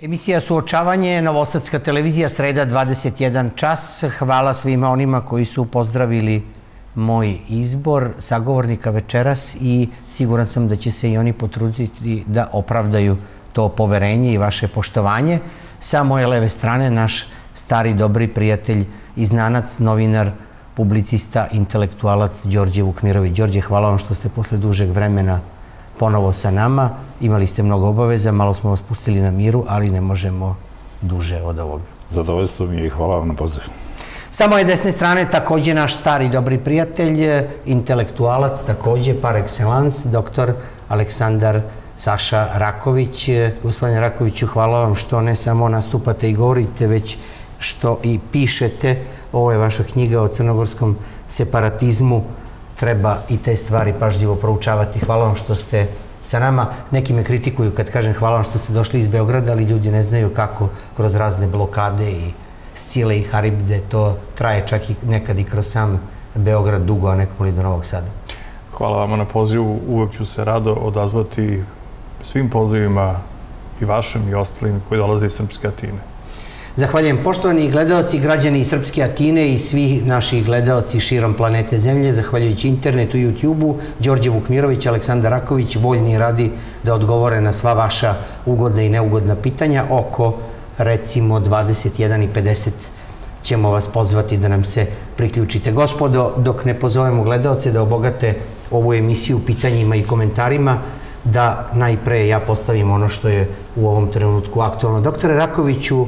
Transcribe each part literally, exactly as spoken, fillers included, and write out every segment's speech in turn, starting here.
Emisija Suočavanje, Novosadska televizija, sreda dvadeset jedan čas. Hvala svima onima koji su pozdravili moj izbor sagovornika večeras i siguran sam da će se i oni potruditi da opravdaju to poverenje i vaše poštovanje. Sa moje leve strane naš stari dobri prijatelj i znanac, novinar, publicista, intelektualac Đorđe Vukmirović. Đorđe, hvala vam što ste posle dužeg vremena ponovo sa nama. Imali ste mnogo obaveza, malo smo vas pustili na miru, ali ne možemo duže od ovoga. Zadovoljstvo mi je i hvala vam na pozivu. Sa moje desne strane takođe naš stari dobri prijatelj, intelektualac, takođe par excellence, doktor Aleksandar Saša Raković. Gospodine Rakoviću, hvala vam što ne samo nastupate i govorite, već što i pišete. Ovo je vaša knjiga o crnogorskom separatizmu. Treba i te stvari pažljivo proučavati. Hvala vam što ste sa nama. Neki me kritikuju kad kažem hvala vam što ste došli iz Beograda, ali ljudi ne znaju kako kroz razne blokade i Scile i Haribde to traje čak i nekad i kroz sam Beograd dugo, a nekako li do Novog Sada. Hvala vama na pozivu. Uvek ću se rado odazvati svim pozivima i vašim i ostalim koji dolaze iz Srpske Atine. Zahvaljujem. Poštovani gledaoci, građani iz Srpske Atine i svi naši gledaoci širom planete Zemlje, zahvaljujući internetu i YouTube-u, Đorđe Vukmirović, Aleksandar Raković, voljni radi da odgovore na sva vaša ugodna i neugodna pitanja. Oko, recimo, dvadeset jedan i pedeset ćemo vas pozvati da nam se priključite. Gospodo, dok ne pozovemo gledaoce da obogate ovu emisiju pitanjima i komentarima, da najpre ja postavim ono što je u ovom trenutku aktualno. Doktore Rakoviću,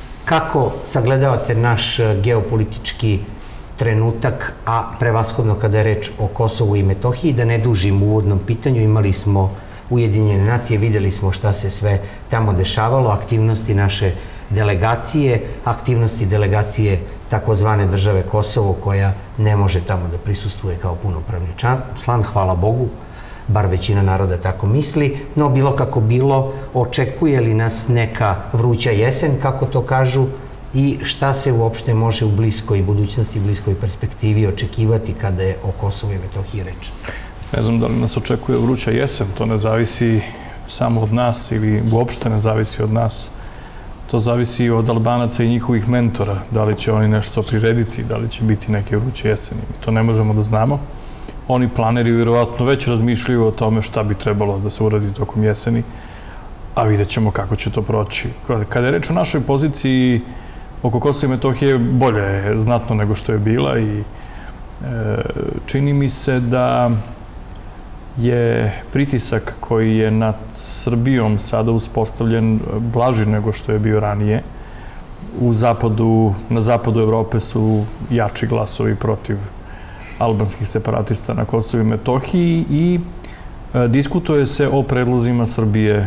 kako sagledavate naš geopolitički trenutak, a prevashodno kada je reč o Kosovu i Metohiji? Da ne dužim u uvodnom pitanju, imali smo Ujedinjene nacije, videli smo šta se sve tamo dešavalo, aktivnosti naše delegacije, aktivnosti delegacije takozvane države Kosovo, koja ne može tamo da prisustuje kao punopravni član, hvala Bogu, bar većina naroda tako misli, no bilo kako bilo, očekuje li nas neka vruća jesen, kako to kažu, i šta se uopšte može u bliskoj budućnosti, bliskoj perspektivi očekivati kada je o Kosovu i Metohiji reč? Ne znam da li nas očekuje vruća jesen, to ne zavisi samo od nas ili uopšte ne zavisi od nas. To zavisi od Albanaca i njihovih mentora, da li će oni nešto prirediti, da li će biti neke vruće jeseni. To ne možemo da znamo. Oni planeri vjerovatno već razmišljaju o tome šta bi trebalo da se uradi tokom jeseni, a vidjet ćemo kako će to proći. Kada je reč o našoj poziciji oko Kosova i Metohije, bolje je znatno nego što je bila i čini mi se da je pritisak koji je nad Srbijom sada uspostavljen blaži nego što je bio ranije. U zapadu, na zapadu Evrope su jači glasovi protiv albanskih separatista na Kosovu i Metohiji i diskutuje se o predlozima Srbije,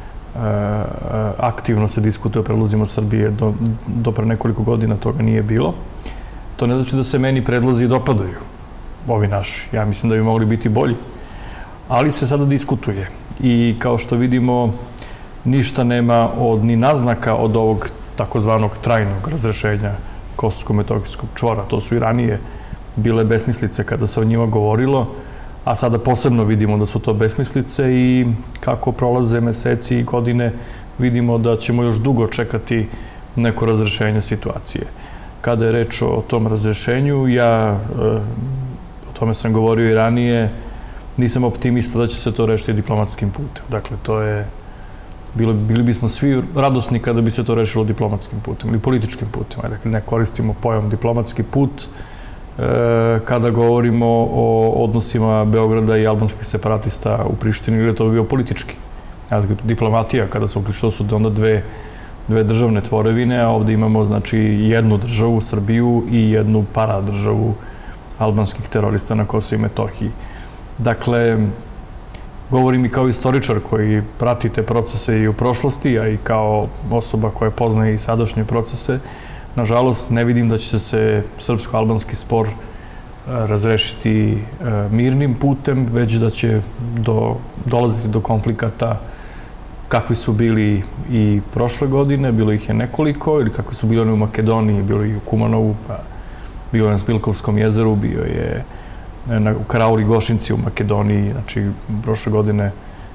aktivno se diskutuje o predlozima Srbije, do, do pre nekoliko godina toga nije bilo. To ne znači da se meni predlozi dopadaju, ovi naši. Ja mislim da bi mogli biti bolji, ali se sada diskutuje i kao što vidimo ništa nema od, ni naznaka od ovog takozvanog trajnog razrešenja kosovsko-metohijskog čvora. To su i ranije bile besmislice kada se o njima govorilo, a sada posebno vidimo da su to besmislice i kako prolaze meseci i godine vidimo da ćemo još dugo čekati neko razrešenje situacije. Kada je reč o tom razrešenju, ja o tome sam govorio i ranije, nisam optimista da će se to rešiti diplomatskim putem. Dakle, to je, bili bismo svi radosni kada bi se to rešilo diplomatskim putem ili političkim putem. Dakle, ne koristimo pojam diplomatski put kada govorimo o odnosima Beograda i albanskih separatista u Prištini, ili je to bio politički. Diplomatija, kada su uključili, su onda dve, dve državne tvorevine, a ovde imamo znači jednu državu, Srbiju, i jednu paradržavu albanskih terorista na Kosovu i Metohiji. Dakle, govorim i kao istoričar koji prati te procese i u prošlosti, a i kao osoba koja poznaje i sadašnje procese. Nažalost, ne vidim da će se srpsko-albanski spor razrešiti mirnim putem, već da će do, dolaziti do konflikata kakvi su bili i prošle godine, bilo ih je nekoliko, ili kakvi su bili u Makedoniji, bilo i u Kumanovu, pa bio je na Smilkovskom jezeru, bio je u Karauli Gošinci u Makedoniji, znači prošle godine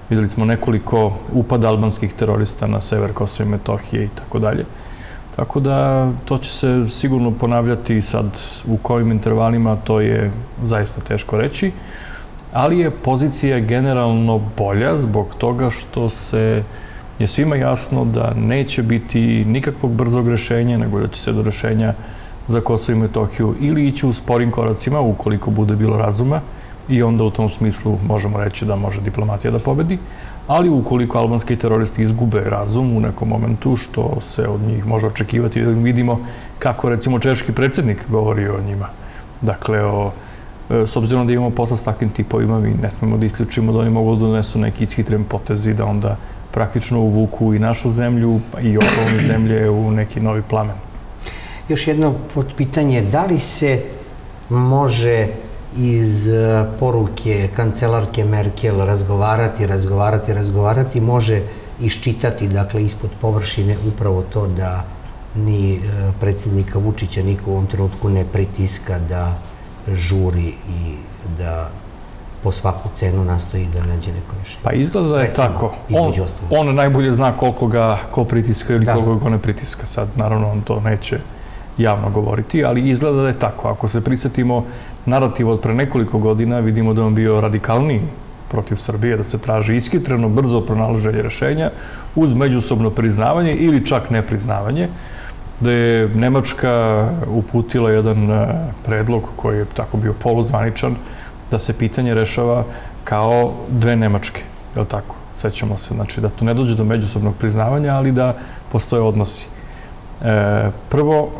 Videli smo nekoliko upada albanskih terorista na sever Kosova i Metohije i tako dalje. Tako da to će se sigurno ponavljati sad u kojim intervalima, to je zaista teško reći, ali je pozicija generalno bolja zbog toga što se je svima jasno da neće biti nikakvog brzog rešenja, nego da će se do rešenja za Kosovo i Metohiju ili ići u sporim koracima ukoliko bude bilo razuma i onda u tom smislu možemo reći da može diplomatija da pobedi, ali ukoliko albanski teroristi izgube razum u nekom momentu, što se od njih može očekivati, vidimo kako recimo češki predsjednik govori o njima. Dakle, o, s obzirom da imamo posla s takvim tipovima, mi ne smemo da isključimo da oni mogu da donesu neki ishitren potez i da onda praktično uvuku i našu zemlju i okolne zemlje u neki novi plamen. Još jedno pitanje, da li se može iz poruke kancelarke Merkel razgovarati, razgovarati, razgovarati, može iščitati, dakle, ispod površine upravo to da ni predsjednika Vučića niko u ovom trenutku ne pritiska da žuri i da po svaku cenu nastoji da nađe neko rešenje. Pa izgleda da je tako. On najbolje zna koliko ga ko pritiska ili koliko ga ne pritiska. Sad, naravno, on to neće javno govoriti, ali izgleda da je tako. Ako se prisjetimo narativa od pre nekoliko godina, vidimo da on bio radikalniji protiv Srbije, da se traži iskitreno, brzo pronalaženje rešenja uz međusobno priznavanje ili čak nepriznavanje, da je Nemačka uputila jedan predlog koji je tako bio poluzvaničan, da se pitanje rešava kao dve Nemačke, je li tako? Sećamo se, znači da to ne dođe do međusobnog priznavanja, ali da postoje odnosi. Prvo,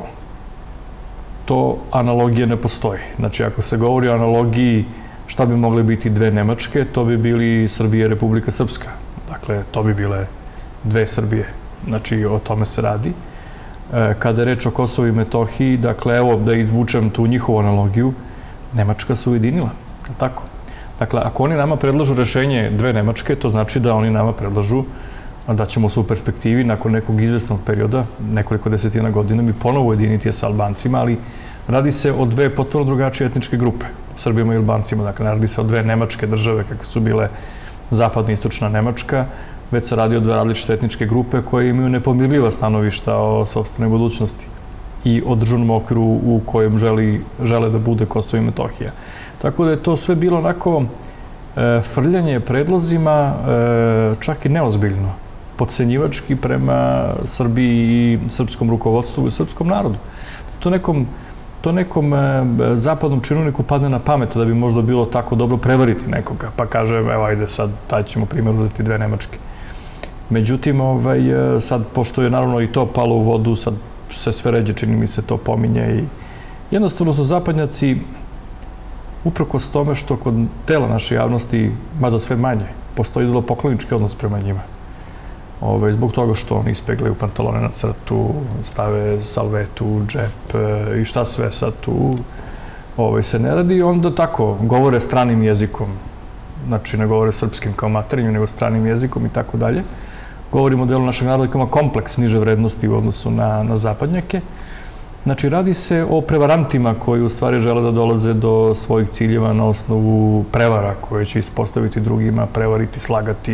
to analogije ne postoji. Znači, ako se govori o analogiji šta bi mogle biti dve Nemačke, to bi bili Srbija i Republika Srpska. Dakle, to bi bile dve Srbije. Znači, o tome se radi. Kada je reč o Kosovu i Metohiji, dakle, evo da izvučem tu njihovu analogiju, Nemačka se ujedinila. Tako. Dakle, ako oni nama predlažu rešenje dve Nemačke, to znači da oni nama predlažu da ćemo se u perspektivi nakon nekog izvesnog perioda, nekoliko desetina godina, mi ponovo ujediniti sa Albancima, ali radi se o dve potpuno drugačije etničke grupe, Srbima i Albancima. Dakle, radi se o dve nemačke države, kakve su bile zapadna i istočna Nemačka, već se radi o dve različite etničke grupe koje imaju nepomirljiva stanovišta o sopstvenoj budućnosti i o državnom okviru u kojem žele da bude Kosovo i Metohija. Tako da je to sve bilo onako frljanje predlozima, čak i neozbiljno, podcenjivački prema Srbiji i srpskom rukovodstvu i srpskom narodu. To nekom, to nekom zapadnom činovniku padne na pamet da bi možda bilo tako dobro prevariti nekoga, pa kaže, evo, ajde, sad taj ćemo primjer uzeti dve Nemačke. Međutim, ovaj, sad, pošto je naravno i to palo u vodu, sad se sve ređe, čini mi se, to pominje i jednostavno su zapadnjaci, uprkos tome što kod tela naše javnosti, mada sve manje, postoji idolopoklonički odnos prema njima. Zbog toga što oni ispeglaju pantalone na crtu, stave salvetu u džep i šta sve sad tu se ne radi. I onda tako, govore stranim jezikom, znači ne govore srpskim kao materinju, nego stranim jezikom i tako dalje. Govorimo o delu našeg naroda kao kompleks niže vrednosti u odnosu na zapadnjake. Znači, radi se o prevarantima koji u stvari žele da dolaze do svojih ciljeva na osnovu prevara koje će ispostaviti drugima, prevariti, slagati,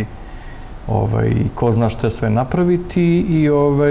ko zna što je sve napraviti i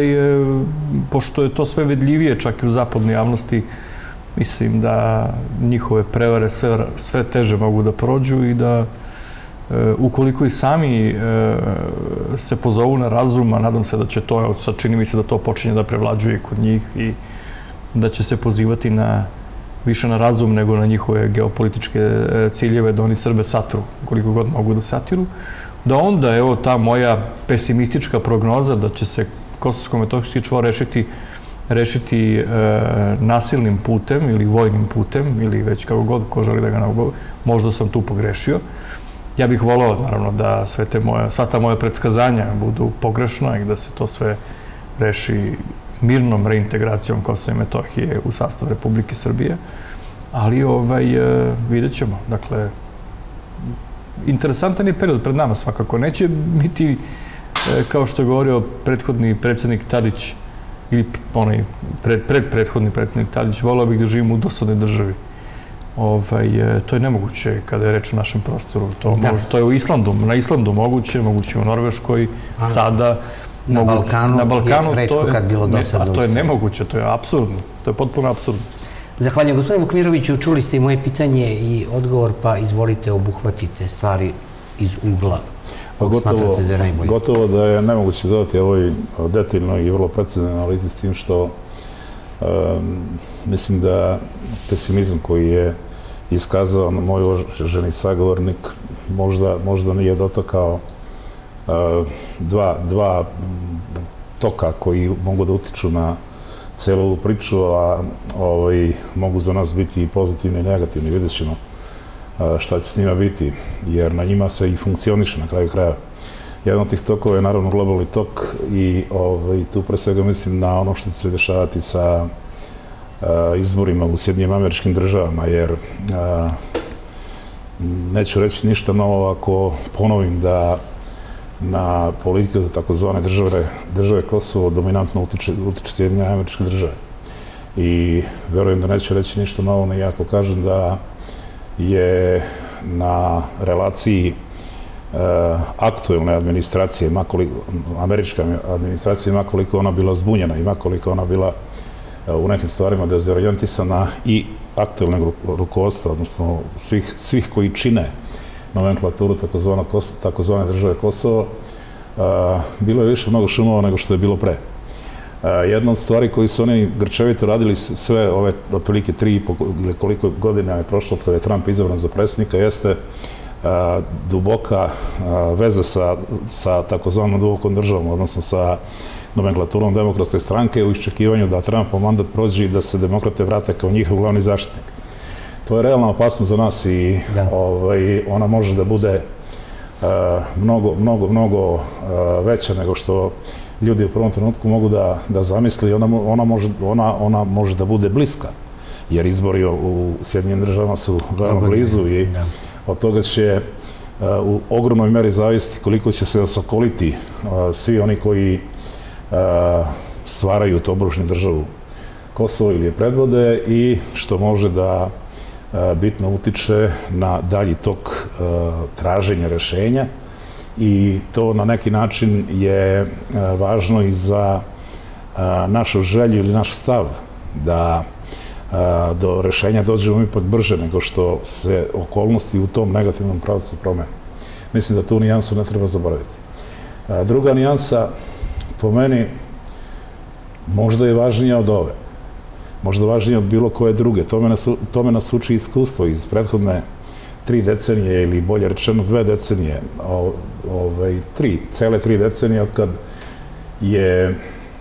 pošto je to sve vedljivije čak i u zapadnoj javnosti, mislim da njihove prevare sve teže mogu da prođu i da ukoliko i sami se pozovu na razum, a nadam se da će to, sad čini mi se da to počinje da prevlađuje kod njih i da će se pozivati više na razum nego na njihove geopolitičke ciljeve, da oni Srbe satru, koliko god mogu da satiru, da onda, evo, ta moja pesimistička prognoza da će se Kosovsko-Metohijski čvor rešiti rešiti nasilnim putem ili vojnim putem ili već kako god ko želi da ga nagovori, možda sam tu pogrešio. Ja bih volao, naravno, da sva ta moja predskazanja budu pogrešna i da se to sve reši mirnom reintegracijom Kosova i Metohije u sastav Republike Srbije, ali vidjet ćemo. Dakle, interesantan je period pred nama svakako. Neće biti, kao što je govorio prethodni predsjednik Tadić, ili onaj predprethodni predsjednik Tadić, volao bih da živim u dosadnoj državi. To je nemoguće kada je reč o našem prostoru. To je u Islandu, na Islandu moguće, moguće u Norveškoj, sada... Na Balkanu je retko kad bilo do sada. A to je nemoguće, to je apsurdno, to je potpuno apsurdno. Zahvaljujem. Gospodine Vukmiroviću, čuli ste i moje pitanje i odgovor, pa izvolite, obuhvatite stvari iz ugla kog smatrate da je najbolje. Gotovo da je nemoguće dodati ovoj detaljnoj i vrlo preciznoj analizi s tim što mislim da pesimizam koji je iskazao moj uvaženi sagovornik možda nije dotakao dva toka koji mogu da utiču na celu ovu priču, a mogu za nas biti i pozitivni i negativni. Vidjet ćemo šta će s njima biti, jer na njima se i funkcioniše na kraju kraja. Jedan od tih tokova je naravno globalni tok i tu pre svega mislim na ono što će se dešavati sa izborima u Sjedinjenim Američkim Državama, jer neću reći ništa novo ako ponovim da na politiku takozvane države Kosovo dominantno utiče Sjedinjene Američke Države. I verujem da neću reći ništa novo ni ako kažem da je na relaciji aktuelne administracije, američke administracije, makoliko ona bila zbunjena i makoliko ona bila u nekim stvarima dezorijentisana i aktuelnog rukovodstva, odnosno svih koji čine nomenklaturu takozvane države Kosovo, bilo je više mnogo šumova nego što je bilo pre. Jedna od stvari koji su oni grčevito radili sve ove otprilike tri i po ili koliko godina je prošlo od kada je Trump izabran za predsjednika jeste duboka veza sa takozvanom dubokom državom, odnosno sa nomenklaturom demokratske stranke u iščekivanju da Trumpov mandat prođe i da se demokrate vrate kao njihov glavni zaštitnik. To je realna opasnost za nas i ona može da bude mnogo, mnogo, mnogo veća nego što ljudi u prvom trenutku mogu da zamisli. Ona može da bude bliska, jer izbori u Sjedinjenim Državama su veoma blizu i od toga će u ogromnoj meri zavisiti koliko će se osokoliti svi oni koji stvaraju tobožnju državu Kosovo ili je predvode i što može da bitno utiče na dalji tok traženja rešenja i to na neki način je važno i za našu želju ili naš stav da do rešenja dođemo ipak brže nego što se okolnosti u tom negativnom pravcu promene. Mislim da tu nijansu ne treba zaboraviti. Druga nijansa, po meni, možda je važnija od ove. Možda važnije od bilo koje druge. Tome nas uči iskustvo iz prethodne tri decenije ili bolje rečeno dve decenije, tri, cele tri decenije od kad je,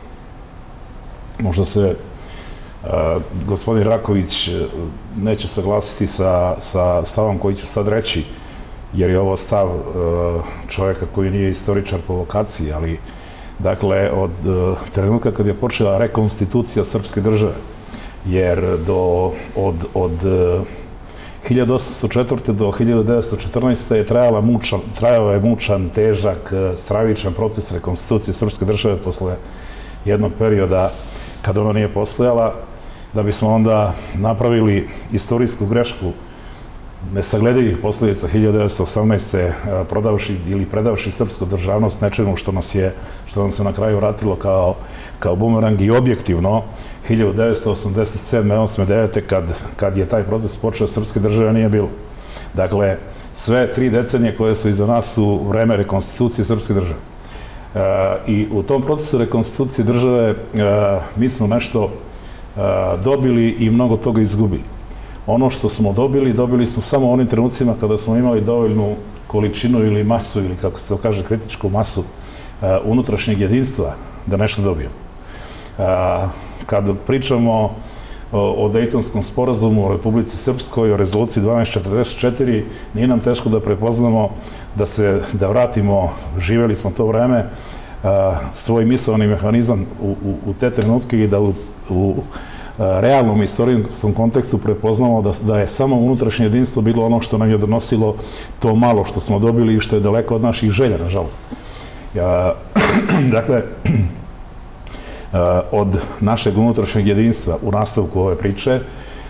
možda se gospodin Raković neće saglasiti sa stavom koji ću sad reći, jer je ovo stav čovjeka koji nije istoričar po vokaciji, ali dakle od trenutka kad je počela rekonstitucija srpske države, jer od hiljadu osamsto četvrte. do hiljadu devetsto četrnaeste. je trajao je mučan, težak, stravičan proces rekonstitucije srpske države posle jednog perioda kada ona nije postojala, da bismo onda napravili istorijsku grešku nesagledivih posljedica hiljadu devetsto osamnaeste. prodavši ili predavši srpsku državnost nečemu što nas je, što nam se na kraju vratilo kao bumerang i objektivno hiljadu devetsto osamdeset sedme. osme. devete. kad je taj proces počeo, srpske države nije bilo. Dakle, sve tri decenije koje su iza nas su vreme rekonstitucije srpske države. I u tom procesu rekonstitucije države mi smo nešto dobili i mnogo toga izgubili. Ono što smo dobili, dobili smo samo u onim trenucima kada smo imali dovoljnu količinu ili masu, ili kako se to kaže, kritičku masu unutrašnjeg jedinstva da nešto dobijemo. Kada pričamo o Dejtonskom sporazumu, o Republici Srpskoj, o rezoluciji dvanaest četrdeset četiri, nije nam teško da prepoznamo da vratimo, živeli smo to vreme, svoj misaoni mehanizam u te trenutke i da u realnom istorijskom kontekstu prepoznamo da je samo unutrašnje jedinstvo bilo ono što nam je donosilo to malo što smo dobili i što je daleko od naših želja, nažalost. Dakle, od našeg unutrašnjeg jedinstva u nastavku ove priče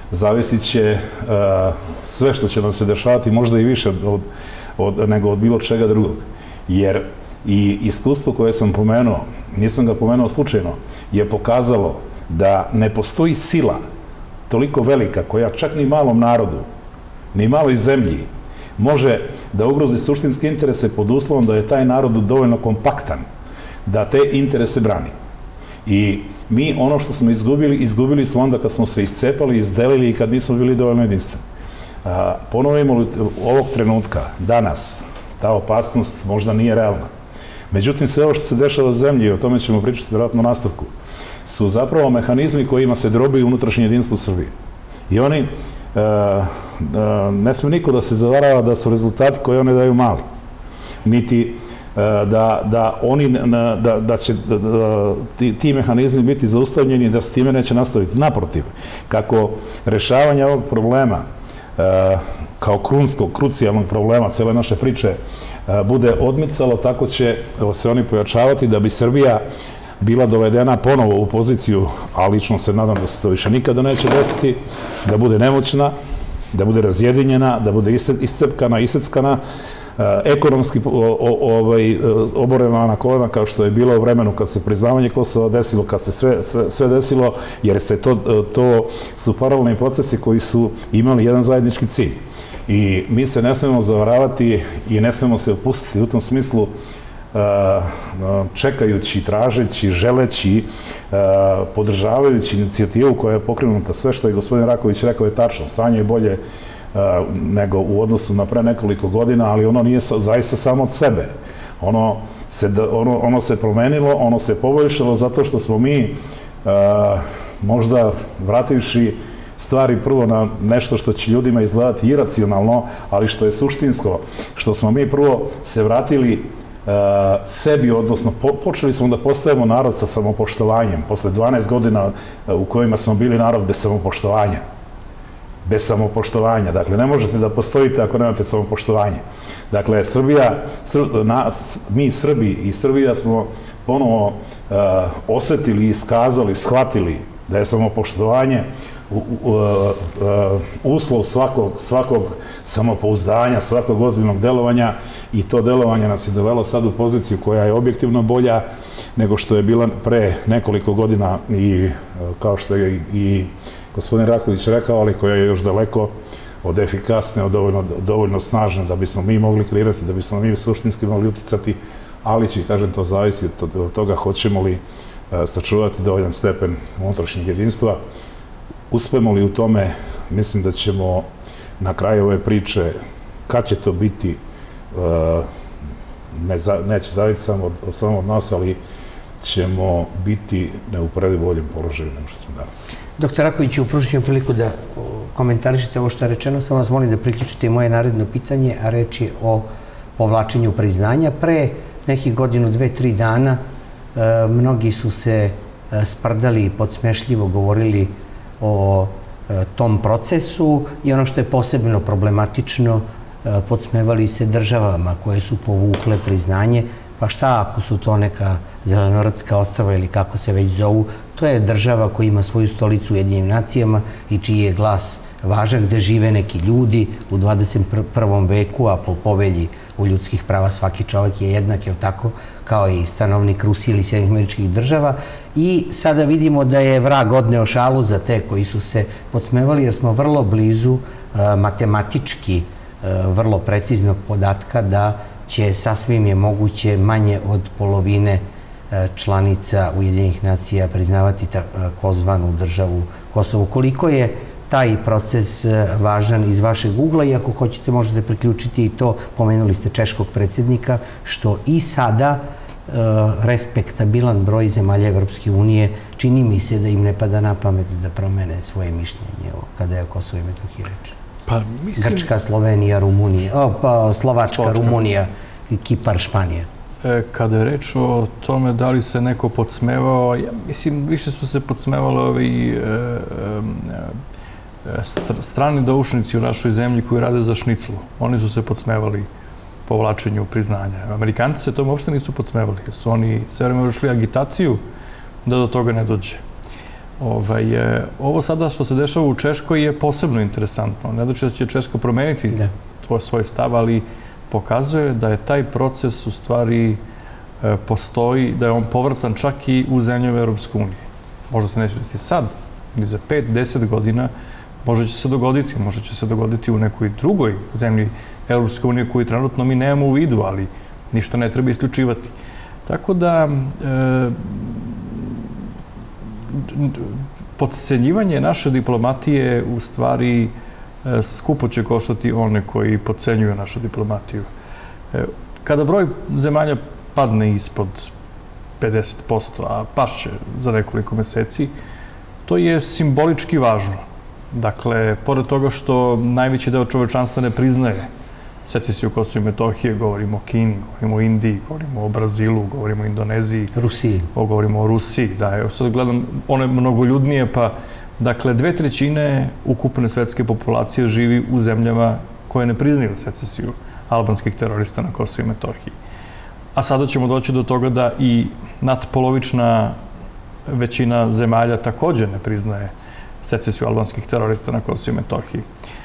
zavisit će sve što će nam se dešavati, možda i više od, od, nego od bilo čega drugog. Jer i iskustvo koje sam pomenuo, nisam ga pomenuo slučajno, je pokazalo da ne postoji sila toliko velika koja čak ni malom narodu, ni maloj zemlji može da ugrozi suštinske interese pod uslovom da je taj narod dovoljno kompaktan da te interese brani. I mi ono što smo izgubili, izgubili smo onda kad smo se iscepali, izdelili i kad nismo bili dovoljno jedinstveni. Ponovimo li ovog trenutka, danas, ta opasnost možda nije realna. Međutim, sve ovo što se dešava u zemlji, o tome ćemo pričati vjerojatno u nastavku, su zapravo mehanizmi kojima se drobi unutrašnje jedinstvo Srbije. I oni, e, e, ne sme niko da se zavarava da su rezultati koje one daju mali. Niti e, da, da, oni, da, da će da, da, ti, ti mehanizmi biti zaustavljeni i da s time neće nastaviti. Naprotiv, kako rešavanje ovog problema e, kao krunskog, krucijalnog problema cijele naše priče e, bude odmicalo, tako će se oni pojačavati da bi Srbija bila dovedena ponovo u poziciju, a lično se nadam da se to više nikada neće desiti, da bude nemoćna, da bude razjedinjena, da bude iscepkana, iseckana, ekonomski ovaj, oborena na kolena kao što je bilo u vremenu kad se priznavanje Kosova desilo, kad se sve, sve, sve desilo, jer se to, to su paralelni procesi koji su imali jedan zajednički cilj. I mi se ne smemo zavaravati i ne smemo se opustiti u tom smislu čekajući, tražeći, želeći, podržavajući inicijativu koja je pokrenuta. Sve što je gospodin Raković rekao je tačno. Stanje je bolje nego u odnosu na pre nekoliko godina, ali ono nije zaista samo od sebe. Ono se, ono, ono se promenilo, ono se poboljšalo zato što smo mi možda vrativši stvari prvo na nešto što će ljudima izgledati iracionalno, ali što je suštinsko, što smo mi prvo se vratili sebi, odnosno počeli smo da postajemo narod sa samopoštovanjem, posle dvanaest godina u kojima smo bili narod bez samopoštovanja. Bez samopoštovanja. Dakle, ne možete da postojite ako nemate samopoštovanje. Dakle, Srbija, mi Srbi i Srbija smo ponovo osetili, iskazali, shvatili da je samopoštovanje uslov svakog, svakog samopouzdanja, svakog ozbiljnog delovanja, i to delovanje nas je dovelo sad u poziciju koja je objektivno bolja nego što je bila pre nekoliko godina i kao što je i gospodin Raković rekao, ali koja je još daleko od efikasne, od dovoljno, dovoljno snažne da bismo mi mogli kreirati, da bismo mi suštinski mogli uticati, ali će, kažem, to zavisi od toga hoćemo li sačuvati dovoljan stepen unutrašnjeg jedinstva. Uspemo li u tome, mislim da ćemo na kraju ove priče, kad će to biti, ne, neće zaviti samo od, samo od nas, ali ćemo biti neuporedivo boljem položaju nego što smo danas. Doktor Raković, upružit ću priliku da komentarišete ovo što je rečeno, samo vas molim da priključite i moje naredno pitanje, a reč je o povlačenju priznanja. Pre nekih godinu, dve, tri dana mnogi su se sprdali i podsmešljivo govorili o tom procesu i ono što je posebno problematično, podsmevali se državama koje su povukle priznanje. Pa šta ako su to neka Zelenorodska ostrva ili kako se već zovu? To je država koja ima svoju stolicu u Ujedinjenim nacijama i čiji je glas važan, gde žive neki ljudi u dvadeset prvom veku, a po povelji u ljudskih prava svaki čovjek je jednak, jel tako, kao i stanovnik Rusije ili Sjedinjenih Američkih Država. I sada vidimo da je vrag odneo šalu za te koji su se podsmevali, jer smo vrlo blizu matematički vrlo preciznog podatka da će sasvim je moguće manje od polovine članica Ujedinjenih nacija priznavati takozvanu državu Kosovo. Koliko je taj proces važan iz vašeg ugla i ako hoćete možete priključiti i to, pomenuli ste češkog predsjednika, što i sada respektabilan broj zemalja Evropske unije, čini mi se da im ne pada na pamet da promene svoje mišljenje kada je o Kosovo i Metohiji reč. Pa, mislim... Grčka, Slovenija, Rumunija, o, pa, Slovačka, Slovačka, Rumunija, Kipar, Španija. E, kada je reč o tome da li se neko podsmevao, ja mislim, više su se podsmevali ovi e, e, strani doušnici u našoj zemlji koji rade za šniclu. Oni su se podsmevali povlačenju priznanja. Amerikanci se tomu uopšte nisu podsmevali, jer su oni sve vreme vršili agitaciju da do toga ne dođe. Ovaj, ovo sada što se dešava u Češkoj je posebno interesantno. Ne znači da će Češka promeniti tvoj svoj stav, ali pokazuje da je taj proces u stvari postoji, da je on povratan čak i u zemljama Europske unije. Možda se neće desiti sad, ili za pet, deset godina, možda će se dogoditi, možda će se dogoditi u nekoj drugoj zemlji Europske unije koju trenutno mi nemamo u vidu, ali ništa ne treba isključivati. Tako da, e, podcenjivanje naše diplomatije u stvari e, skupo će koštati one koji podcenjuju našu diplomatiju. E, kada broj zemalja padne ispod pedeset posto, a pašće za nekoliko meseci, to je simbolički važno. Dakle, pored toga što najveći deo čovečanstva ne priznaje secesiju Kosova i Metohije, govorimo o Kini, govorimo o Indiji, govorimo o Brazilu, govorimo o Indoneziji, Rusiji. Govorimo o Rusiji, da, evo sad gledam one mnogoljudnije, pa, dakle, dve trećine ukupne svetske populacije živi u zemljama koje ne priznaju secesiju albanskih terorista na Kosovu i Metohiji. A sada ćemo doći do toga da i nadpolovična većina zemalja također ne priznaje secesiju albanskih terorista na Kosovu i Metohiji.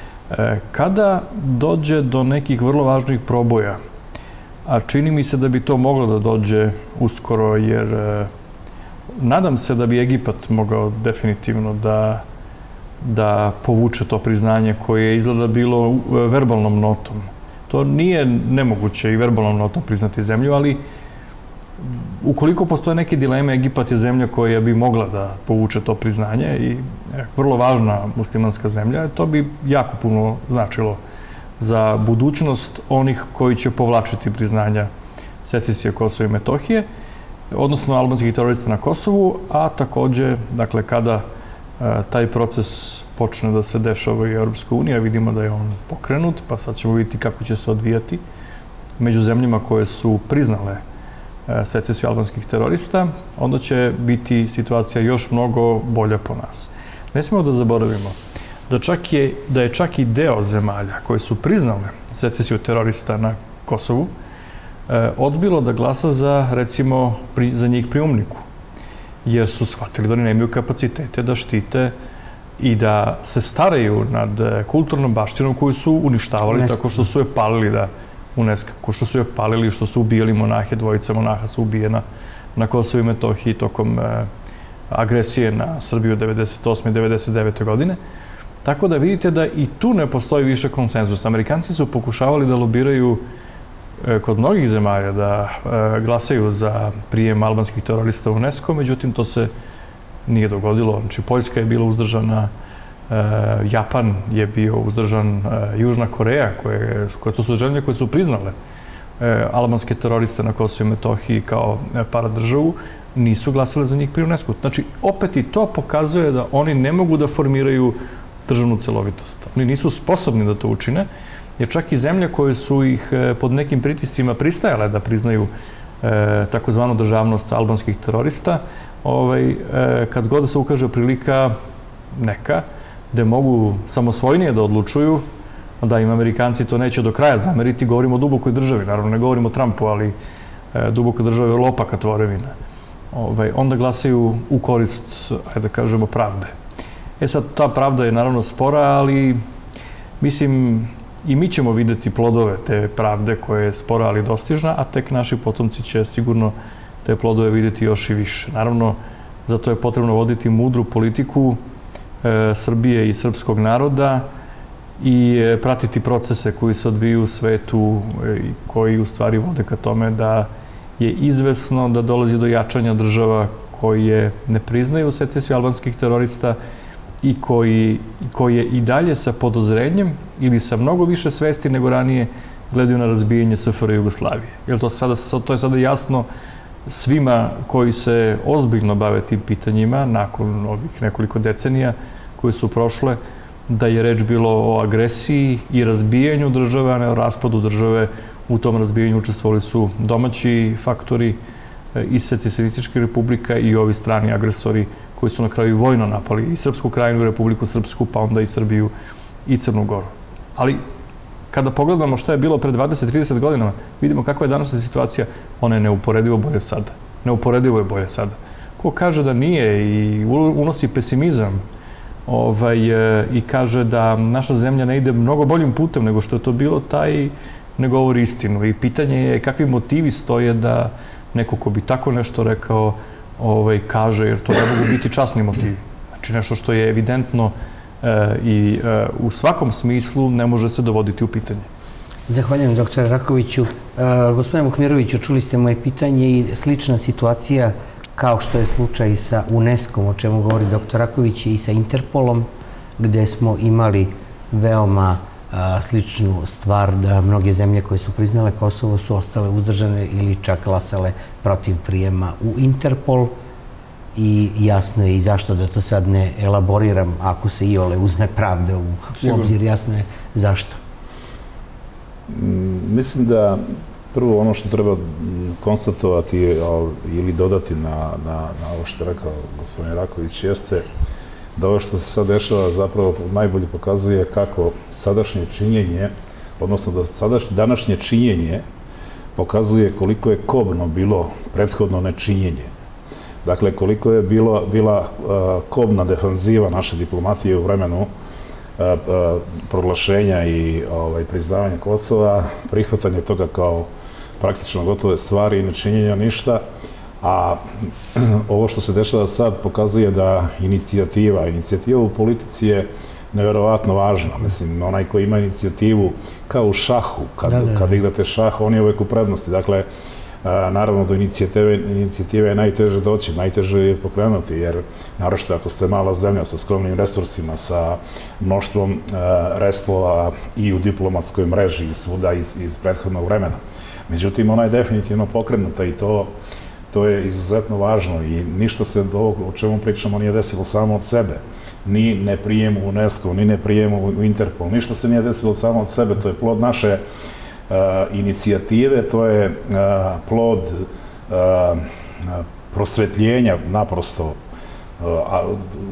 Kada dođe do nekih vrlo važnih proboja, a čini mi se da bi to moglo da dođe uskoro, jer nadam se da bi Egipat mogao definitivno da, da povuče to priznanje koje je izgleda bilo verbalnom notom. To nije nemoguće i verbalnom notom priznati zemlju, ali ukoliko postoje neke dileme, Egipat je zemlja koja bi mogla da povuče to priznanje i vrlo važna muslimanska zemlja, to bi jako puno značilo za budućnost onih koji će povlačiti priznanja secesije Kosova i Metohije, odnosno albanskih terorista na Kosovu, a takođe, dakle, kada taj proces počne da se dešava i Europska unija, vidimo da je on pokrenut, pa sad ćemo vidjeti kako će se odvijati među zemljama koje su priznale secesiju albanskih terorista, onda će biti situacija još mnogo bolja po nas. Ne smemo da zaboravimo da, čak je, da je čak i deo zemalja koje su priznale secesiju terorista na Kosovu odbilo da glasa za, recimo, za njih prijumniku, jer su shvatili da oni nemaju kapacitete da štite i da se staraju nad kulturnom baštinom koju su uništavali tako što su je palili da UNESCO, ko što su je palili, što su ubijali monahe, dvojica monaha su ubijena na Kosovu i Metohiji tokom e, agresije na Srbiju devedeset osme i devedeset devete godine. Tako da vidite da i tu ne postoji više konsenzus. Amerikanci su pokušavali da lobiraju e, kod mnogih zemalja da e, glasaju za prijem albanskih terorista u UNESCO, međutim to se nije dogodilo. Znači, Poljska je bila uzdržana, Japan je bio uzdržan, Južna Koreja, koje, koje to su zemlje koje su priznale albanske teroriste na Kosovu i Metohiji kao paradržavu, nisu glasale za njih pri UNESCO. Znači, opet i to pokazuje da oni ne mogu da formiraju državnu celovitost. Oni nisu sposobni da to učine, jer čak i zemlje koje su ih pod nekim pritiscima pristajale da priznaju takozvanu državnost albanskih terorista, ovaj, kad god se ukaže prilika neka, gde mogu samosvojnije da odlučuju, da im Amerikanci to neće do kraja zameriti, govorimo o dubokoj državi, naravno ne govorimo o Trumpu, ali e, duboka država je vrlo opaka tvorevina. Ove, onda glasaju u korist, ajde da kažemo, pravde. E sad, ta pravda je naravno spora, ali mislim, i mi ćemo videti plodove te pravde koje je spora, ali dostižna, a tek naši potomci će sigurno te plodove videti još i više. Naravno, zato je potrebno voditi mudru politiku Srbije i srpskog naroda i pratiti procese koji se odviju u svetu i koji u stvari vode ka tome da je izvesno da dolazi do jačanja država koje ne priznaju secesiju albanskih terorista i koji, koje i dalje sa podozrenjem ili sa mnogo više svesti nego ranije gledaju na razbijanje S F R Jugoslavije. Jer to, sada, to je sada jasno svima koji se ozbiljno bave tim pitanjima nakon ovih nekoliko decenija koje su prošle, da je reč bilo o agresiji i razbijanju države, a ne o raspadu države. U tom razbijanju učestvovali su domaći faktori iz Socijalističke republika i ovi strani agresori koji su na kraju vojno napali i Srpsku krajinu, Republiku Srpsku, pa onda i Srbiju i Crnu Goru. Ali kada pogledamo šta je bilo pre dvadeset do trideset godina, vidimo kakva je današnja situacija, ona je neuporedivo bolje sada. Neuporedivo je bolje sada. ko kaže da nije i unosi pesimizam ovaj, i kaže da naša zemlja ne ide mnogo boljim putem nego što je to bilo, taj ne govori istinu. I pitanje je kakvi motivi stoje da neko ko bi tako nešto rekao ovaj, kaže, jer to ne mogu biti časni motivi. Znači nešto što je evidentno e, i e, u svakom smislu ne može se dovoditi u pitanje. Zahvaljujem, doktore Rakoviću. E, gospodine Vukmiroviću, čuli ste moje pitanje i slična situacija kao što je slučaj sa UNESCO-om, o čemu govori doktor Raković, i sa Interpolom, gde smo imali veoma a, sličnu stvar da mnoge zemlje koje su priznale Kosovo su ostale uzdržane ili čak glasale protiv prijema u Interpol. I jasno je i zašto, da to sad ne elaboriram, ako se iole uzme pravda u, u obzir, jasno je zašto. Mislim da prvo ono što treba konstatovati ili dodati na, na, na ovo što je rekao gospodin Raković jeste da ovo što se sad dešava zapravo najbolje pokazuje kako sadašnje činjenje, odnosno da sadašnje, današnje činjenje pokazuje koliko je kobno bilo prethodno nečinjenje. Dakle, koliko je bilo, bila uh, kobna defanziva naše diplomatije u vremenu uh, uh, proglašenja i ovaj, priznavanja Kosova, prihvatanje toga kao praktično gotove stvari i nečinjenja ništa, a ovo što se dešava sad pokazuje da inicijativa, inicijativa u politici je nevjerovatno važna. Mislim, onaj koji ima inicijativu kao u šahu, kad, da, da. kad igrate šah, on je uvek u prednosti. Dakle, a, naravno do inicijative, inicijative je najteže doći, najteže je pokrenuti, jer naročito ako ste mala zemlja sa skromnim resursima, sa mnoštvom a, reslova i u diplomatskoj mreži i svuda iz, iz prethodnog vremena. Međutim, ona je definitivno pokrenuta i to, to je izuzetno važno i ništa se do ovog o čemu pričamo nije desilo samo od sebe. Ni ne prijem u UNESCO, ni ne prijem u Interpol, ništa se nije desilo samo od sebe, to je plod naše uh, inicijative, to je uh, plod uh, prosvetljenja naprosto. Uh, a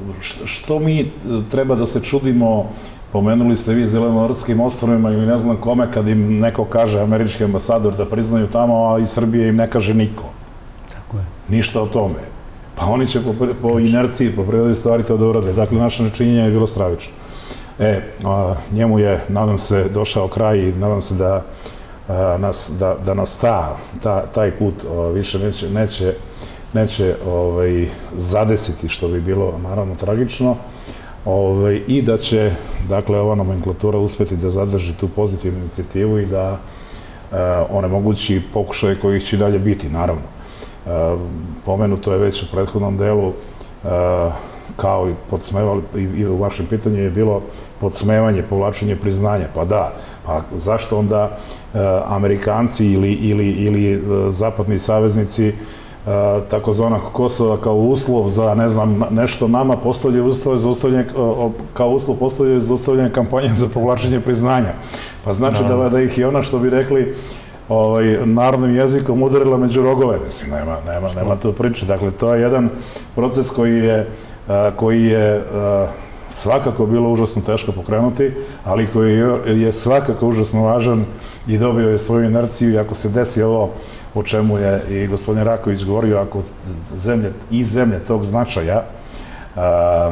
što mi treba da se čudimo, pomenuli ste vi Zelenorskim ostrvima ili ne znam kome, kad im neko kaže, američki ambasador, da priznaju tamo, a iz Srbije im ne kaže niko. Tako je. Ništa o tome. Pa oni će po, po inerciji, po prirodi stvari to da urade. Dakle, naše nečinjenje je bilo stravično. E, a, njemu je, nadam se, došao kraj i nadam se da, a, nas, da, da nas ta, ta, taj put a, više neće, neće, neće ovaj, zadesiti, što bi bilo, naravno, tragično. Ove, i da će, dakle, ova nomenklatura uspeti da zadrži tu pozitivnu inicijativu i da e, onemogući pokušaje kojih će dalje biti, naravno. E, pomenuto je već u prethodnom delu, e, kao i podsmevali, i, i u vašem pitanju je bilo podsmevanje, povlačenje priznanja. Pa da, pa zašto onda e, Amerikanci ili, ili, ili e, zapadni saveznici takozvanog Kosova kao uslov za, ne znam, nešto nama postavljaju uslov za ustavljanje, kao uslov postavljaju za ustavljanje kampanje za povlačenje priznanja. Pa znači no. da, da ih je ona, što bi rekli, ovaj, narodnim jezikom udarila među rogove. Mislim, nema, nema, nema to priče. Dakle, to je jedan proces koji je, koji je svakako bilo užasno teško pokrenuti, ali koji je svakako užasno važan i dobio je svoju inerciju i ako se desi ovo o čemu je i gospodin Raković govorio, ako zemlje, i zemlje tog značaja, a,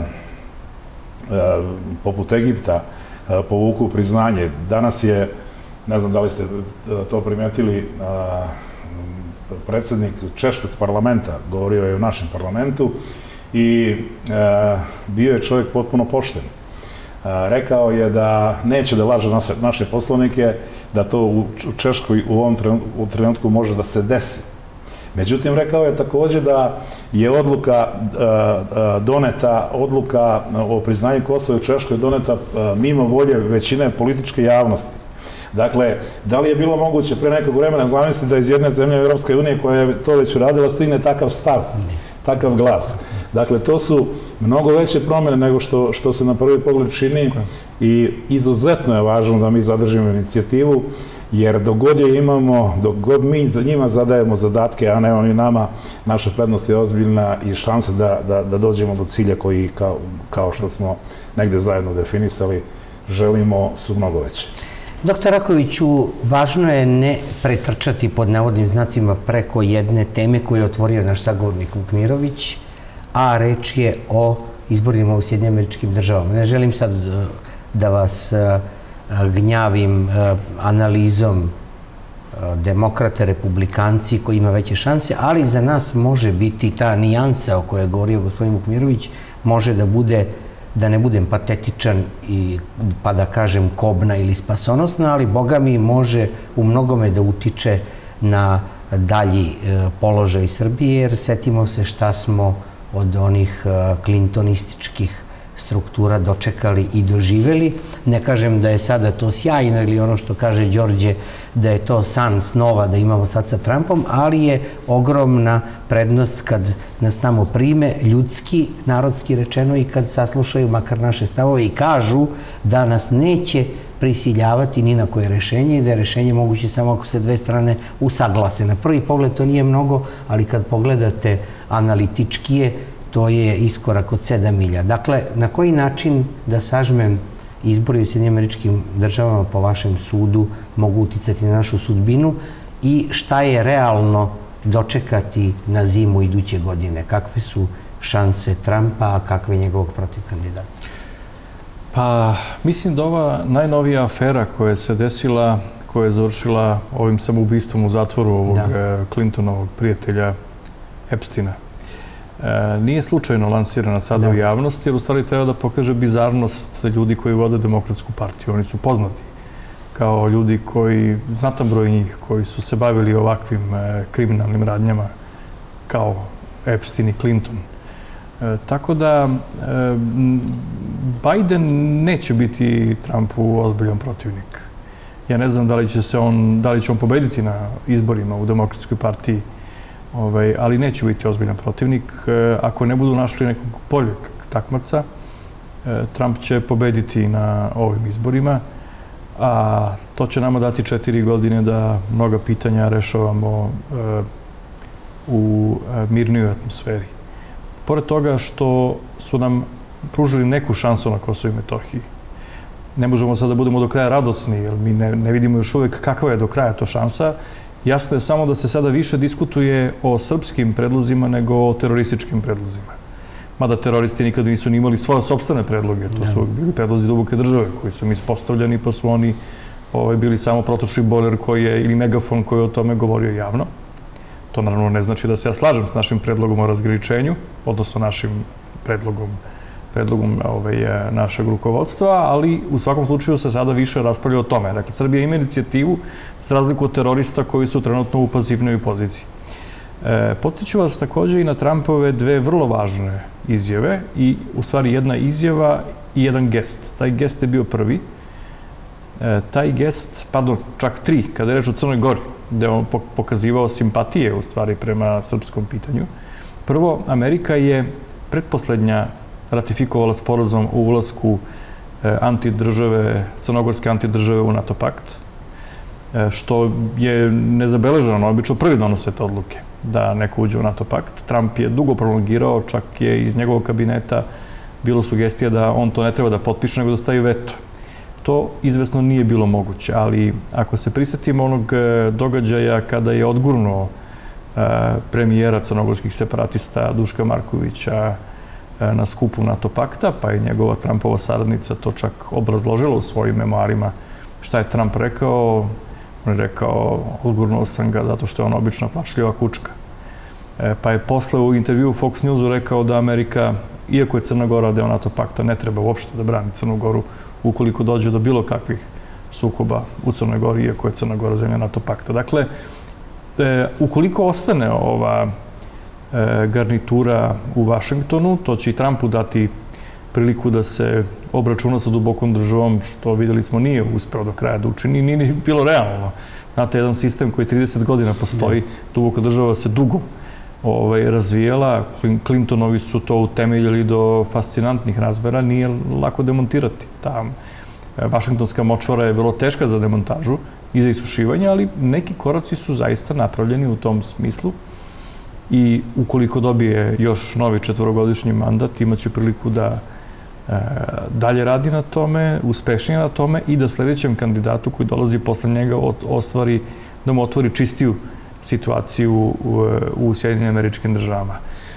a, poput Egipta, a, povuku priznanje. Danas je, ne znam da li ste to primetili, a, predsjednik Češkog parlamenta govorio je u našem parlamentu i a, bio je čovjek potpuno pošten. A, rekao je da neće da laže naše, naše poslanike, da to u Češkoj u ovom trenutku, u trenutku može da se desi. Međutim, rekao je također da je odluka doneta, odluka o priznanju Kosova u Češkoj doneta mimo volje većine političke javnosti. Dakle, da li je bilo moguće pre nekog vremena, zamislite da iz jedne zemlje Europske unije koja je to već uradila stigne takav stav, takav glas. Dakle, to su mnogo veće promjene nego što, što se na prvi pogled čini i izuzetno je važno da mi zadržimo inicijativu, jer dok god je imamo, dok god mi za njima zadajemo zadatke, a ne oni nama, naša prednost je ozbiljna i šanse da, da, da dođemo do cilja koji, kao, kao što smo negde zajedno definisali, želimo, su mnogo veće. Doktor Rakoviću, važno je ne pretrčati pod navodnim znacima preko jedne teme koju je otvorio naš sagovornik Vukmirović, a reč je o izborima u Sjedinjenim Američkim Državama. Ne želim sad da vas gnjavim analizom demokrate, republikanci koji ima veće šanse, ali za nas može biti ta nijansa o kojoj je govorio gospodin Vukmirović, može da bude, da ne budem patetičan i pa da kažem kobna ili spasonosna, ali Boga mi može u mnogome da utiče na dalji položaj Srbije, jer setimo se šta smo od onih klintonističkih struktura dočekali i doživeli. Ne kažem da je sada to sjajno ili ono što kaže Đorđe da je to san snova da imamo sad sa Trumpom, ali je ogromna prednost kad nas tamo prime, ljudski, narodski rečeno, i kad saslušaju makar naše stavove i kažu da nas neće prisiljavati ni na koje rešenje i da je rešenje moguće samo ako se dve strane usaglase. Na prvi pogled to nije mnogo, ali kad pogledate analitičkije, to je iskorak od sedam milja. Dakle, na koji način, da sažmem, izbori u Sjedinjenim Američkim Državama po vašem sudu mogu uticati na našu sudbinu i šta je realno dočekati na zimu iduće godine? Kakve su šanse Trumpa, a kakve njegovog protivkandidata? Pa, mislim da ova najnovija afera koja se desila, koja je završila ovim samoubistvom u zatvoru ovog Clintonovog prijatelja Epsteina, nije slučajno lansirana sada u javnosti, jer u stvari treba da pokaže bizarnost ljudi koji vode Demokratsku partiju. Oni su poznati kao ljudi koji, znatan broj njih, koji su se bavili ovakvim kriminalnim radnjama kao Epstein i Clinton. Tako da Biden neće biti Trumpu ozbiljan protivnik. Ja ne znam da li će se on, da li će on pobediti na izborima u Demokratskoj partiji, ali neće biti ozbiljan protivnik. Ako ne budu našli nekog boljeg takmaca, Trump će pobediti na ovim izborima, a to će nama dati četiri godine da mnoga pitanja rešavamo u mirnijoj atmosferi. Pored toga što su nam pružili neku šansu na Kosovu i Metohiji, ne možemo sad da budemo do kraja radosni, jer mi ne vidimo još uvek kakva je do kraja to šansa. Jasno je samo da se sada više diskutuje o srpskim predlozima nego o terorističkim predlozima. Mada teroristi nikada nisu ni imali svoje sopstvene predloge. To su bili predlozi duboke države koji su mi ispostavljeni, pa su oni bili samo protočni bojler ili megafon koji je o tome govorio javno. To naravno ne znači da se ja slažem s našim predlogom o razgraničenju, odnosno našim predlogom predlogom našeg rukovodstva, ali u svakom slučaju se sada više raspravlja o tome. Dakle, Srbija ima inicijativu s razliku od terorista koji su trenutno u pasivnoj poziciji. Podsjeću vas također i na Trumpove dve vrlo važne izjave i u stvari jedna izjava i jedan gest. Taj gest je bio prvi. Taj gest, pardon, čak tri, kada je reč o Crnoj Gori, gde on pokazivao simpatije u stvari prema srpskom pitanju. Prvo, Amerika je pretposlednja ratifikovala sporazum o ulasku antidržave, crnogorske antidržave u NATO pakt, što je nezabeleženo, obično prvi donose te odluke da neko uđe u NATO pakt. Trump je dugo prolongirao, čak je iz njegovog kabineta bilo sugestija da on to ne treba da potpiše, nego da stavi veto. To izvesno nije bilo moguće, ali ako se prisjetimo onog događaja kada je odgurnuo premijera crnogorskih separatista Duška Markovića na skupu NATO pakta, pa je njegova Trumpova saradnica to čak obrazložila u svojim memoarima šta je Trump rekao. On je rekao, odgurnuo sam ga zato što je on obična plašljiva kučka. Pa je posle u intervju u Fox Newsu rekao da Amerika, iako je Crna Gora deo NATO pakta, ne treba uopšte da brani Crnu Goru ukoliko dođe do bilo kakvih sukoba u Crnoj Gori, iako je Crna Gora zemlja NATO pakta. Dakle, ukoliko ostane ova garnitura u Vašingtonu, to će i Trumpu dati priliku da se obračuna sa dubokom državom, što videli smo nije uspeo do kraja da učini, nije bilo realno. Znate, jedan sistem koji trideset godina postoji, duboka država se dugo razvijela, Clintonovi su to utemeljili do fascinantnih razmera, nije lako demontirati. Ta vašingtonska močvara je vrlo teška za demontažu i za isušivanje, ali neki koraci su zaista napravljeni u tom smislu. I ukoliko dobije još novi četvorogodišnji mandat, imaće priliku da dalje radi na tome, uspešnije na tome i da sljedećem kandidatu koji dolazi posle njega ostvari, da mu otvori čistiju situaciju u Sjedinjenim Američkim Državama.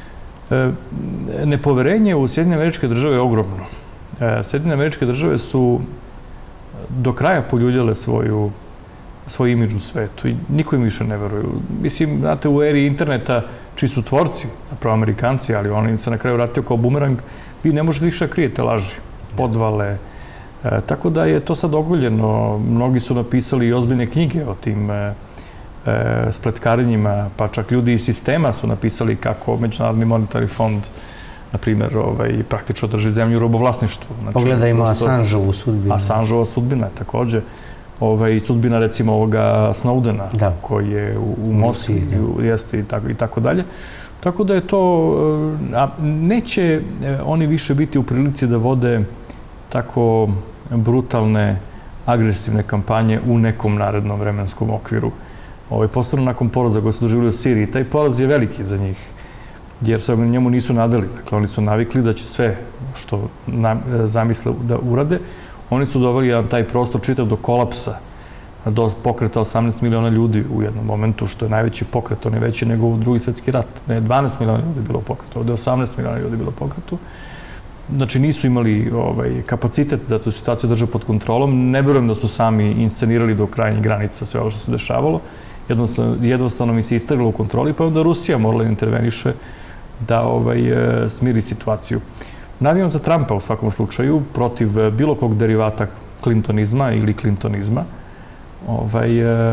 Nepoverenje u Sjedinjene Američke Države je ogromno. Sjedinjene Američke Države su do kraja poljuljale svoju svoj imidž u svetu i niko im više ne veruju. Mislim, znate, u eri interneta, čiji su tvorci, napravo Amerikanci, ali oni se na kraju vratio kao bumerang, vi ne možete više krijete laži, podvale. E, tako da je to sad ogoljeno. Mnogi su napisali i ozbiljne knjige o tim e, e, spletkarenjima, pa čak ljudi iz sistema su napisali kako Međunarodni monetarni fond, na primjer, ovaj, praktično drži zemlju u robovlasništvu. Znači, pogledajmo Assangeovu sudbinu. Assangeova sudbina je takođe. Ovaj, sudbina, recimo, ovoga Snowdena, da, koji je u, u Moskvi, jeste i tako, i tako dalje. Tako da je to, a neće oni više biti u prilici da vode tako brutalne, agresivne kampanje u nekom narednom vremenskom okviru. Ovaj, posebno nakon poraza koji su doživjeli u Siriji. Taj poraz je veliki za njih, jer se njemu nisu nadali. Dakle, oni su navikli da će sve što nam, zamisle da urade. Oni su doveli jedan taj prostor čitav do kolapsa, do pokreta osamnaest miliona ljudi u jednom momentu, što je najveći pokret, on je veći nego u Drugi svjetski rat. Ne, dvanaest miliona ljudi je bilo u pokretu, ovdje je osamnaest miliona ljudi je bilo u pokretu. Znači, nisu imali ovaj, kapacitet da tu situaciju drže pod kontrolom. Ne verujem da su sami inscenirali do krajnjih granica sve ovo što se dešavalo. Jednostavno, jednostavno mi se istrglo u kontroli, pa je onda Rusija morala da interveniše da ovaj, smiri situaciju. Navijam za Trumpa u svakom slučaju, protiv bilo kog derivata klintonizma ili klintonizma. Ovaj,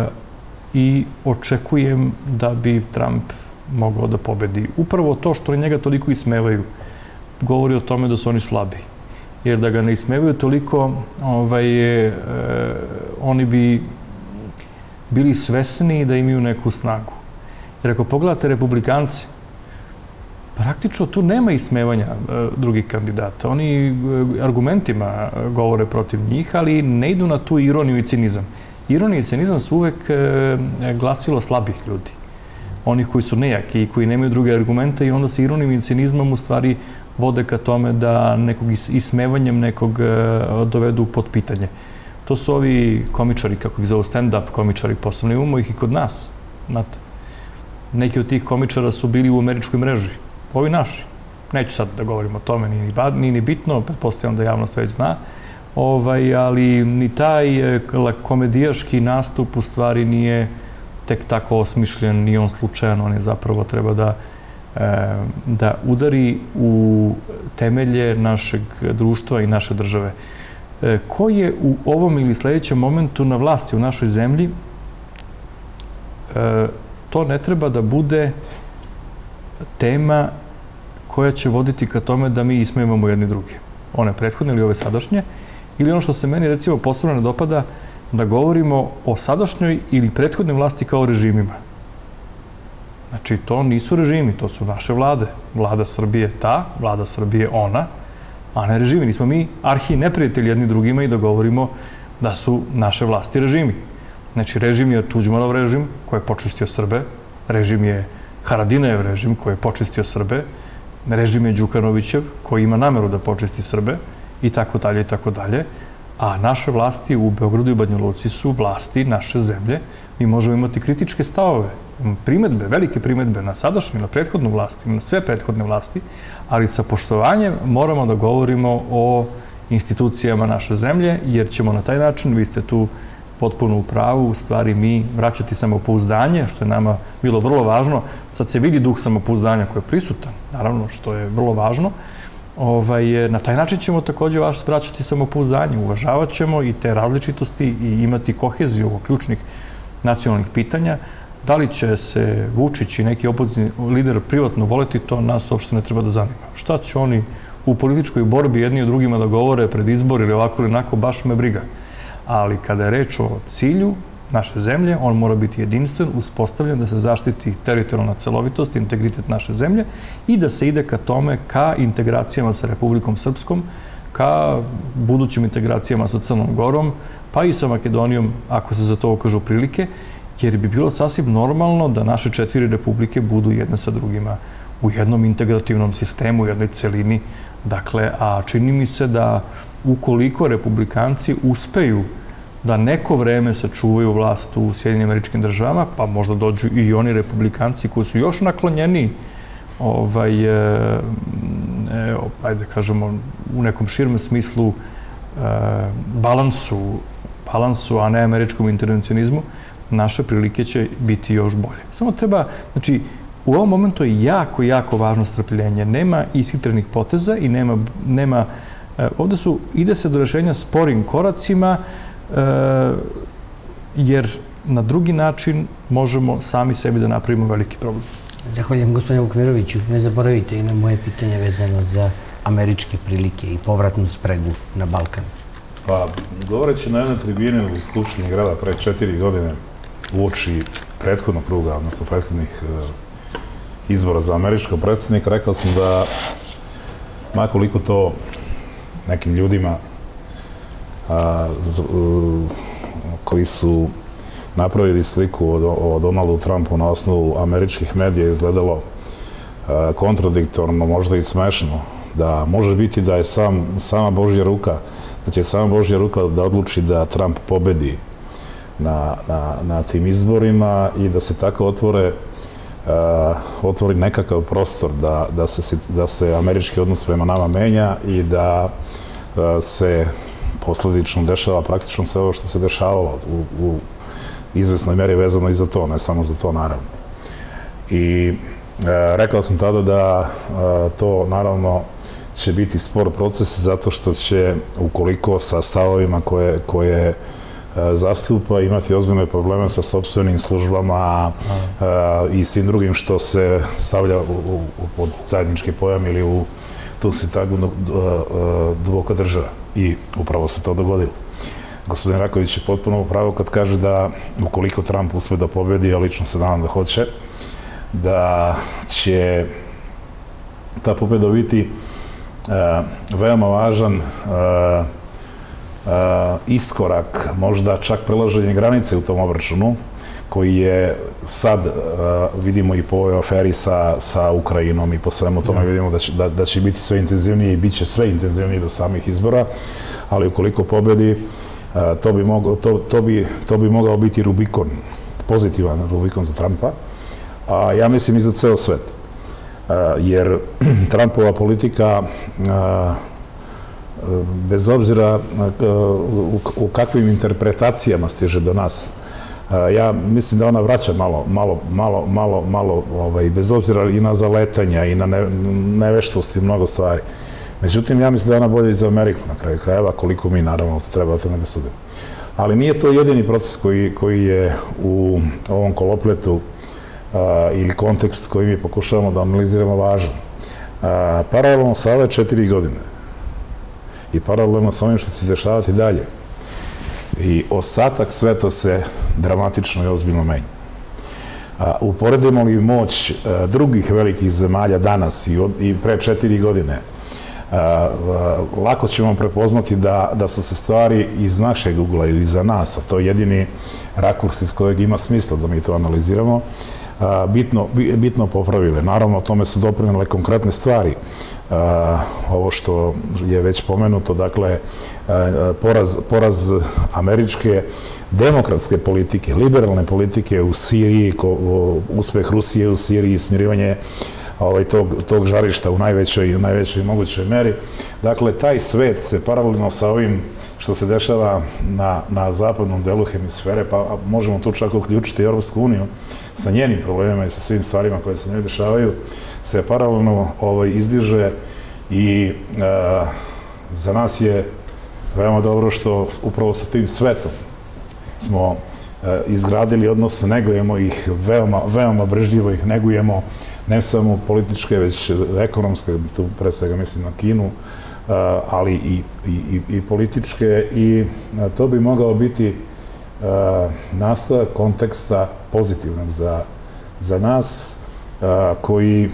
i očekujem da bi Trump mogao da pobedi. Upravo to što njega toliko ismevaju govori o tome da su oni slabi. Jer da ga ne ismevaju toliko, ovaj, e, oni bi bili svesni da imaju neku snagu. Jer ako pogledate republikanci, praktično tu nema ismevanja e, drugih kandidata. Oni e, argumentima govore protiv njih, ali ne idu na tu ironiju i cinizam. Ironija i cinizam su uvek e, glasilo slabih ljudi. Onih koji su nejaki i koji nemaju druge argumente i onda se ironijom i cinizmom u stvari vode ka tome da nekog ismevanjem nekog e, dovedu pod pitanje. To su ovi komičari, kako ih zovu, stand-up komičari, posebno imamo ih i kod nas. Znate, neki od tih komičara su bili u američkoj mreži. Ovi naši. Neću sad da govorim o tome, nije ni, nije ni bitno, pretpostavljam da javnost već zna. Ovaj, ali ni taj komedijaški nastup u stvari nije tek tako osmišljen, nije on slučajan, on je zapravo treba da, e, da udari u temelje našeg društva i naše države. E, ko je u ovom ili sljedećem momentu na vlasti u našoj zemlji, e, to ne treba da bude tema koja će voditi ka tome da mi ismevamo jedni druge. One prethodne ili ove sadašnje. Ili ono što se meni, recimo, posebno ne dopada, da govorimo o sadašnjoj ili prethodnoj vlasti kao režimima. Znači, to nisu režimi, to su naše vlade. Vlada Srbije ta, vlada Srbije ona, a ne režimi. Nismo mi arhi neprijatelji jedni drugima i da govorimo da su naše vlasti režimi. Znači, režim je Tuđmanov režim koji je počistio Srbe, režim je Haradinajev režim koji je počistio Srbe, režim je Đukanovićev koji ima nameru da počisti Srbe, i tako dalje, i tako dalje. A naše vlasti u Beogradu i Banja Luci su vlasti naše zemlje. Mi možemo imati kritičke stavove, primetbe, velike primetbe na sadašnju, na prethodnu vlasti, na sve prethodne vlasti, ali sa poštovanjem moramo da govorimo o institucijama naše zemlje, jer ćemo na taj način, vi ste tu potpuno u pravu, u stvari mi vraćati samopouzdanje, što je nama bilo vrlo važno. Sad se vidi duh samopouzdanja koji je prisutan, naravno, što je vrlo važno. Ovaj, na taj način ćemo također vraćati samopouzdanje, uvažavat ćemo i te različitosti i imati koheziju oko ključnih nacionalnih pitanja. Da li će se Vučić i neki opozicioni lider privatno voleti, to nas uopšte ne treba da zanima. Šta će oni u političkoj borbi jedni o drugima da govore pred izbor ili ovako ili onako, baš me briga. Ali kada je reč o cilju naše zemlje, on mora biti jedinstven, uspostavljen da se zaštiti teritorijalna celovitost, integritet naše zemlje i da se ide ka tome, ka integracijama sa Republikom Srpskom, ka budućim integracijama sa Crnom Gorom, pa i sa Makedonijom, ako se za to okažu prilike, jer bi bilo sasvim normalno da naše četiri republike budu jedne sa drugima u jednom integrativnom sistemu, u jednoj celini. Dakle, a čini mi se da ukoliko republikanci uspeju da neko vreme sačuvaju vlast u Sjedinjenim Američkim Državama, pa možda dođu i oni republikanci koji su još naklonjeni ovaj, e, ajde da kažemo, u nekom širem smislu balansu, balansu, a ne američkom intervencionizmu, naše prilike će biti još bolje. Samo treba, znači, u ovom momentu je jako, jako važno strpljenje. Nema ishitrenih poteza i nema, nema, ovde su, ide se do rešenja sporim koracima, jer na drugi način možemo sami sebi da napravimo veliki problem. Zahvaljujem gospodine Vukmiroviću. Ne zaboravite i na moje pitanje vezano za američke prilike i povratnu spregu na Balkan. Pa, govoreći na jednoj tribini u Skupštini grada pre četiri godine uoči prethodnog kruga, odnosno prethodnih izbora za američkog predsjednika, rekao sam da makoliko to nekim ljudima koji su napravili sliku o Donaldu Trumpu na osnovu američkih medija izgledalo kontradiktorno, možda i smešno, da može biti da je sama Božja ruka, da će sama Božja ruka da odluči da Trump pobedi na tim izborima i da se tako otvore otvori nekakav prostor da se američki odnos prema nama menja i da se posledično dešava praktično sve ovo što se dešavalo u izvesnoj meri vezano i za to, ne samo za to naravno. I rekao sam tada da to naravno će biti spor proces zato što će, ukoliko sa stavovima koje zastupa, imati ozbiljne probleme sa sopstvenim službama i svim drugim što se stavlja pod zajednički pojam ili u tu sintagmu duboka država. I upravo se to dogodilo. Gospodin Raković je potpuno upravo kad kaže da ukoliko Trump uspe da pobedi, ja lično se nadam da hoće, da će ta pobeda biti veoma važan iskorak, možda čak prelaženje granice u tom obračunu, koji je sad, vidimo i po ovoj aferi sa Ukrajinom i po svemu tome vidimo da će biti sve intenzivnije i bit će sve intenzivnije do samih izbora, ali ukoliko pobedi, to bi mogao biti Rubikon, pozitivan Rubikon za Trumpa, a ja mislim i za ceo svet. Jer Trumpova politika, bez obzira u kakvim interpretacijama stiže do nas, ja mislim da ona vraća malo, malo, malo, malo, malo, bez obzira i na zaletanja i na neveštvost i mnogo stvari. Međutim, ja mislim da je ona bolja i za Ameriku na kraju krajeva, koliko mi naravno treba o tome da sudimo. Ali nije to jedini proces koji je u ovom kolopletu ili kontekst koji mi pokušavamo da analiziramo važan. Paralelno sa ove četiri godine i paralelno sa ovim što će se dešavati dalje, i ostatak sveta se dramatično i ozbiljno menja. Uporedimo li moć drugih velikih zemalja danas i pre četiri godine, lako ćemo prepoznati da su se stvari iz našeg ugla ili za nas, a to je jedini rakurs iz kojeg ima smisla da mi to analiziramo, bitno popravile. Naravno, o tome su doprinele konkretne stvari. Ovo što je već pomenuto, dakle, poraz američke demokratske politike, liberalne politike u Siriji, uspeh Rusije u Siriji, smirivanje tog žarišta u najvećoj mogućoj meri. Dakle, taj svet se paralelno sa ovim što se dešava na zapadnom delu hemisfere, pa možemo tu čak uključiti i Europsku uniju sa njenim problemima i sa svim stvarima koje se njoj dešavaju, se paralelno izdiže i za nas je veoma dobro što upravo sa tim svetom smo izgradili odnose, negujemo ih veoma, veoma brežljivo ih negujemo, ne samo političke, već ekonomske, tu pre svega mislim na Kinu, ali i političke, i to bi mogao biti nastavak konteksta pozitivnog za nas, koji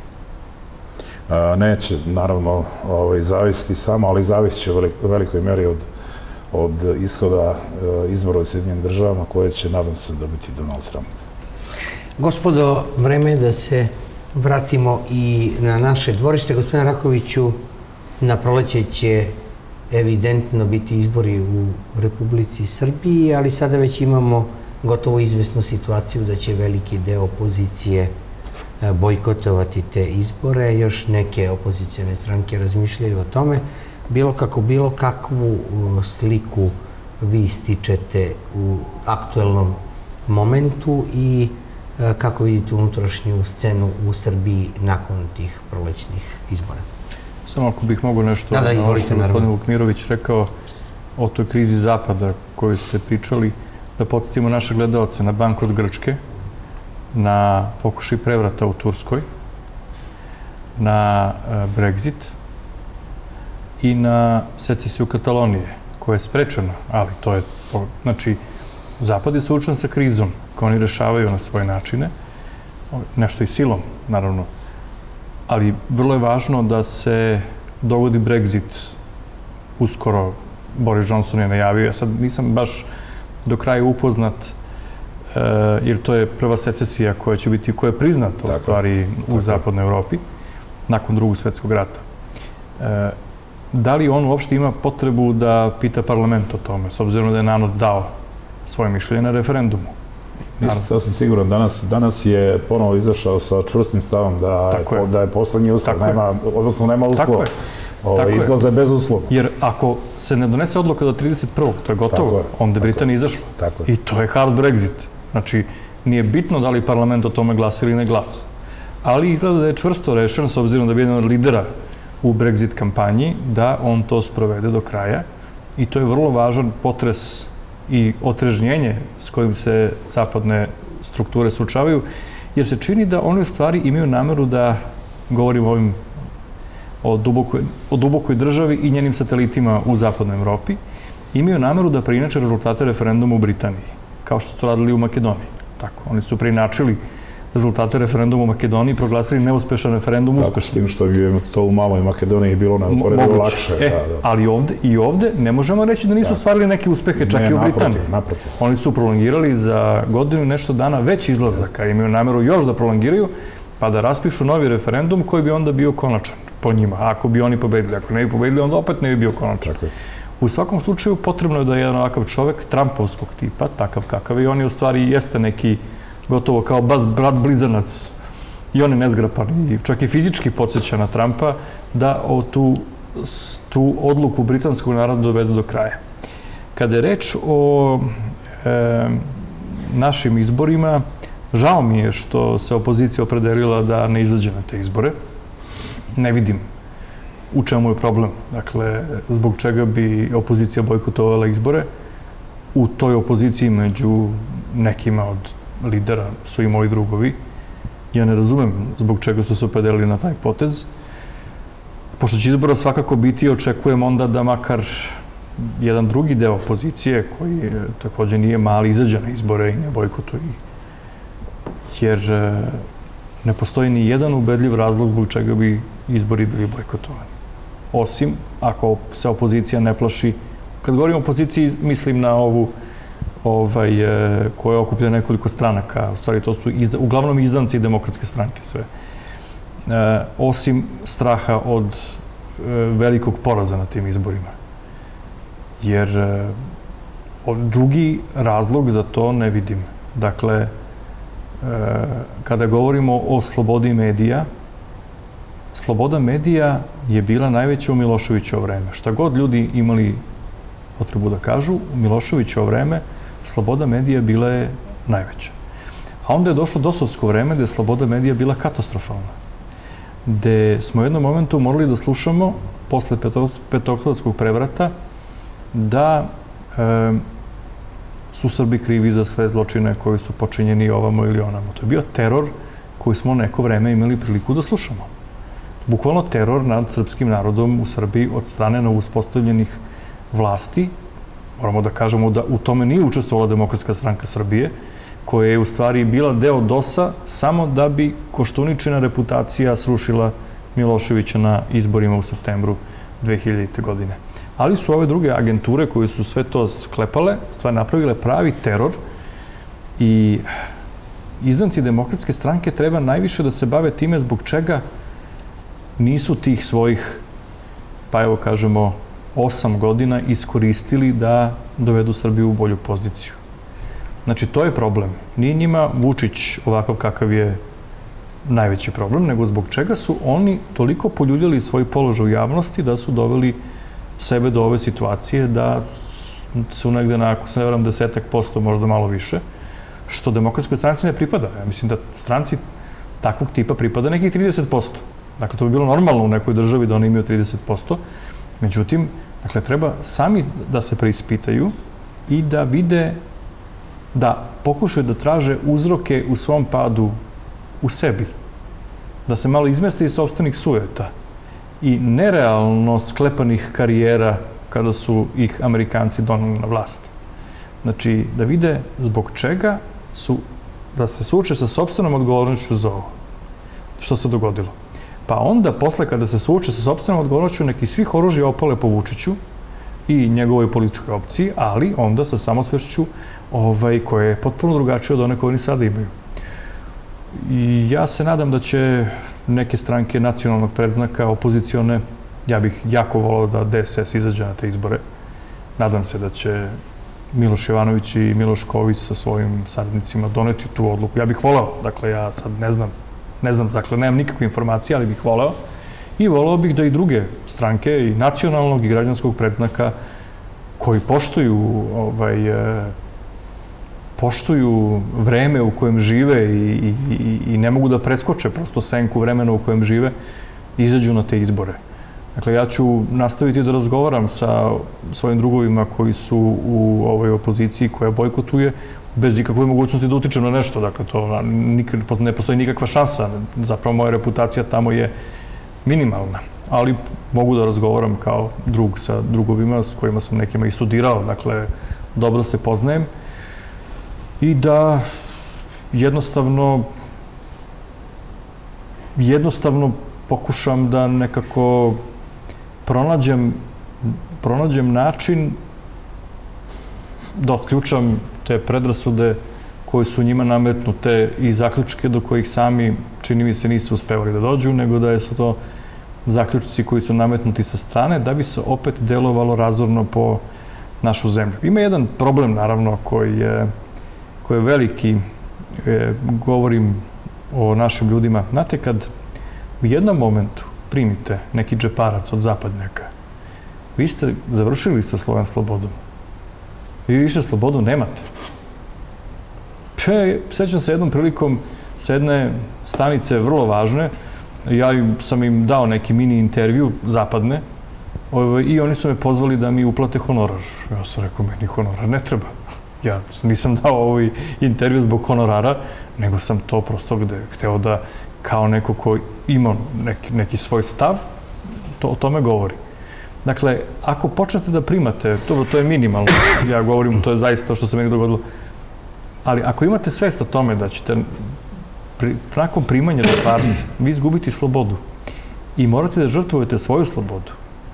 neće, naravno, zavisiti samo, ali zavisit će u velikoj meri od ishoda izbora u Sjedinjenim državama, koje će, nadam se, dobiti Donald Trump. Gospodo, vreme je da se vratimo i na naše dvorište. Gospodine Rakoviću, na proleće će evidentno biti izbori u Republici Srbiji, ali sada već imamo gotovo izvesnu situaciju da će veliki deo opozicije bojkotovati te izbore. Još neke opozicijone stranke razmišljaju o tome. Bilo kako bilo, kakvu sliku vi stičete u aktuelnom momentu i kako vidite unutrašnju scenu u Srbiji nakon tih prolećnih izbora? Samo ako bih mogao nešto da, da, izvolite, što je gospodin Vukmirović rekao o toj krizi Zapada koju ste pričali, da podsjetimo naše gledalce na bankrot Grčke, na pokušaj prevrata u Turskoj, na Brexit i na secesiju Katalonije, koja je sprečena, ali to je, znači, Zapad je suočen sa krizom, koju oni rešavaju na svoje načine, nešto i silom, naravno, ali vrlo je važno da se dogodi Brexit uskoro. Boris Johnson je najavio, ja sad nisam baš do kraja upoznat, jer to je prva secesija koja će biti, koja je priznata u stvari u zapadnoj Evropi, nakon drugog svjetskog rata. Da li on uopšte ima potrebu da pita parlament o tome, s obzirom da je narod dao svoje mišljenje na referendumu? Nisam sasvim siguran. Danas je ponovo izašao sa čvrstim stavom da je poslednji uslov, odnosno nema uslova. Izlaze bez uslova. Jer ako se ne donese odluka do trideset prvog to je gotovo, onda je Britanija izašla. I to je hard Brexit. Znači, nije bitno da li parlament o tome glasa ili ne glasa. Ali izgleda da je čvrsto rešen, s obzirom da je jedan od lidera u Brexit kampanji, da on to sprovede do kraja. I to je vrlo važan potres i otrežnjenje s kojim se zapadne strukture suočavaju, jer se čini da oni u stvari imaju nameru da, govorimo ovim o dubokoj državi i njenim satelitima u zapadnoj Evropi, imaju nameru da preinače rezultate referenduma u Britaniji, kao što su to radili u Makedoniji. Tako, oni su preinačili rezultate referenduma u Makedoniji i proglasili neuspešan referendum uspešan. Tako, s tim što bi to u maloj Makedoniji bilo neuporedivo lakše. Ali i ovde ne možemo reći da nisu ostvarili neke uspehe, čak i u Britaniji. Oni su prolongirali za godinu i nešto dana već izlazaka, imaju nameru još da prolongiraju, pa da raspišu novi referendum koji bi onda bio konačan po njima, ako bi oni pobedili. Ako ne bi pobedili, onda opet ne bi bio konačan. U svakom slučaju, potrebno je da je jedan ovakav čovek Trumpovskog tipa, takav kakav i on je u stvari jeste neki gotovo kao brat blizanac i on je nezgrapan i čak i fizički podsjeća na Trumpa, da tu odluku britanskog naroda dovedu do kraja. Kada je reč o našim izborima, žao mi je što se opozicija opredelila da ne izađe na te izbore. Ne vidim u čemu je problem. Dakle, zbog čega bi opozicija bojkotovala izbore. U toj opoziciji među nekima od lidera su i moji drugovi. Ja ne razumem zbog čega su se opredelili na taj potez. Pošto će izbora svakako biti, očekujem onda da makar jedan drugi deo opozicije, koji također nije mali, izađe na izbore i ne bojkotuje ih. Jer ne postoji ni jedan ubedljiv razlog zbog čega bi izbori bili bojkotovani. Osim ako se opozicija ne plaši. Kad govorim o opoziciji, mislim na ovu koja okuplja nekoliko stranaka. U stvari, to su uglavnom izdanci demokratske stranke sve. Osim straha od velikog poraza na tim izborima. Jer drugi razlog za to ne vidim. Dakle, kada govorimo o slobodi medija, sloboda medija je bila najveća u Miloševićevo vreme. Šta god ljudi imali potrebu da kažu, u Miloševićevo vreme sloboda medija bila je najveća. A onda je došlo dosovsko vreme gde je sloboda medija bila katastrofalna. Gde smo u jednom momentu morali da slušamo, posle petooktobarskog prevrata, da su Srbi krivi za sve zločine koji su počinjeni ovamo ili onamo. To je bio teror koji smo neko vreme imali priliku da slušamo. Bukvalno teror nad srpskim narodom u Srbiji od strane novouspostavljenih vlasti. Moramo da kažemo da u tome nije učestvovala Demokratska stranka Srbije, koja je u stvari bila deo dosa samo da bi Koštuničina reputacija srušila Miloševića na izborima u septembru dve hiljadite. godine. Ali su ove druge agenture koje su sve to sklepale, stvari napravile pravi teror i izdanci Demokratske stranke treba najviše da se bave time zbog čega nisu tih svojih, pa evo kažemo, osam godina iskoristili da dovedu Srbiju u bolju poziciju. Znači, to je problem. Nije njima Vučić ovakav kakav je najveći problem, nego zbog čega su oni toliko poljuljali svoj položaj u javnosti da su doveli sebe do ove situacije da su negde na, ako se ne varam, desetak posto, možda malo više, što Demokratskoj stranci ne pripada. Ja mislim da stranci takvog tipa pripada nekih trideset posto. Dakle, to bi bilo normalno u nekoj državi da oni imaju trideset posto. Međutim, dakle, treba sami da se preispitaju i da vide, da pokušaju da traže uzroke u svom padu u sebi. Da se malo izmeste iz sopstvenih sujeta i nerealno sklepanih karijera kada su ih Amerikanci doneli na vlast. Znači, da vide zbog čega su, da se suoče sa sopstvenom odgovornošću za ovo. Što se dogodilo. Pa onda, posle kada se suoče sa sopstvenom odgovornošću, neki svih oružja opale po Vučiću i njegovoj političkoj opciji, ali onda sa samosvešću ovaj, koja je potpuno drugačija od one koje oni sada imaju. I ja se nadam da će neke stranke nacionalnog predznaka, opozicione, ja bih jako volao da D S S izađe na te izbore. Nadam se da će Miloš Jovanović i Miloš Ković sa svojim saradnicima doneti tu odluku. Ja bih volao, dakle ja sad ne znam, ne znam, dakle nemam nikakve informacije, ali bih volao. I volao bih da i druge stranke, i nacionalnog i građanskog predznaka, koji poštuju ovaj, poštuju vreme u kojem žive i, i, i ne mogu da preskoče prosto senku vremena u kojem žive, izađu na te izbore. Dakle, ja ću nastaviti da razgovaram sa svojim drugovima koji su u ovoj opoziciji koja bojkotuje, bez ikakve mogućnosti da utičem na nešto. Dakle, to ne postoji nikakva šansa. Zapravo, moja reputacija tamo je minimalna. Ali mogu da razgovaram kao drug sa drugovima s kojima sam nekima i studirao. Dakle, dobro se poznajem. I da jednostavno jednostavno pokušam da nekako pronađem, pronađem način da otključam te predrasude koje su njima nametnute i zaključke do kojih sami, čini mi se, nisu uspevali da dođu, nego da su to zaključci koji su nametnuti sa strane, da bi se opet delovalo razorno po našu zemlju. Ima jedan problem, naravno, koji je, koji je veliki, je, govorim o našim ljudima. Znate, kad u jednom momentu primite neki džeparac od zapadnjaka, vi ste završili sa svojom slobodom. Vi više slobodu nemate. Sećam se jednom prilikom sa jedne stanice vrlo važne, ja sam im dao neki mini intervju zapadne i oni su me pozvali da mi uplate honorar. Ja sam rekao, meni honorar ne treba. Ja nisam dao ovaj intervju zbog honorara, nego sam to prosto gde hteo da kao neko ko ima neki, neki svoj stav, to o tome govori. Dakle, ako počnete da primate, dobro, to je minimalno, ja govorim, to je zaista to što se meni dogodilo, ali ako imate svest o tome da ćete pri, nakon primanja džeparca vi izgubiti slobodu i morate da žrtvujete svoju slobodu,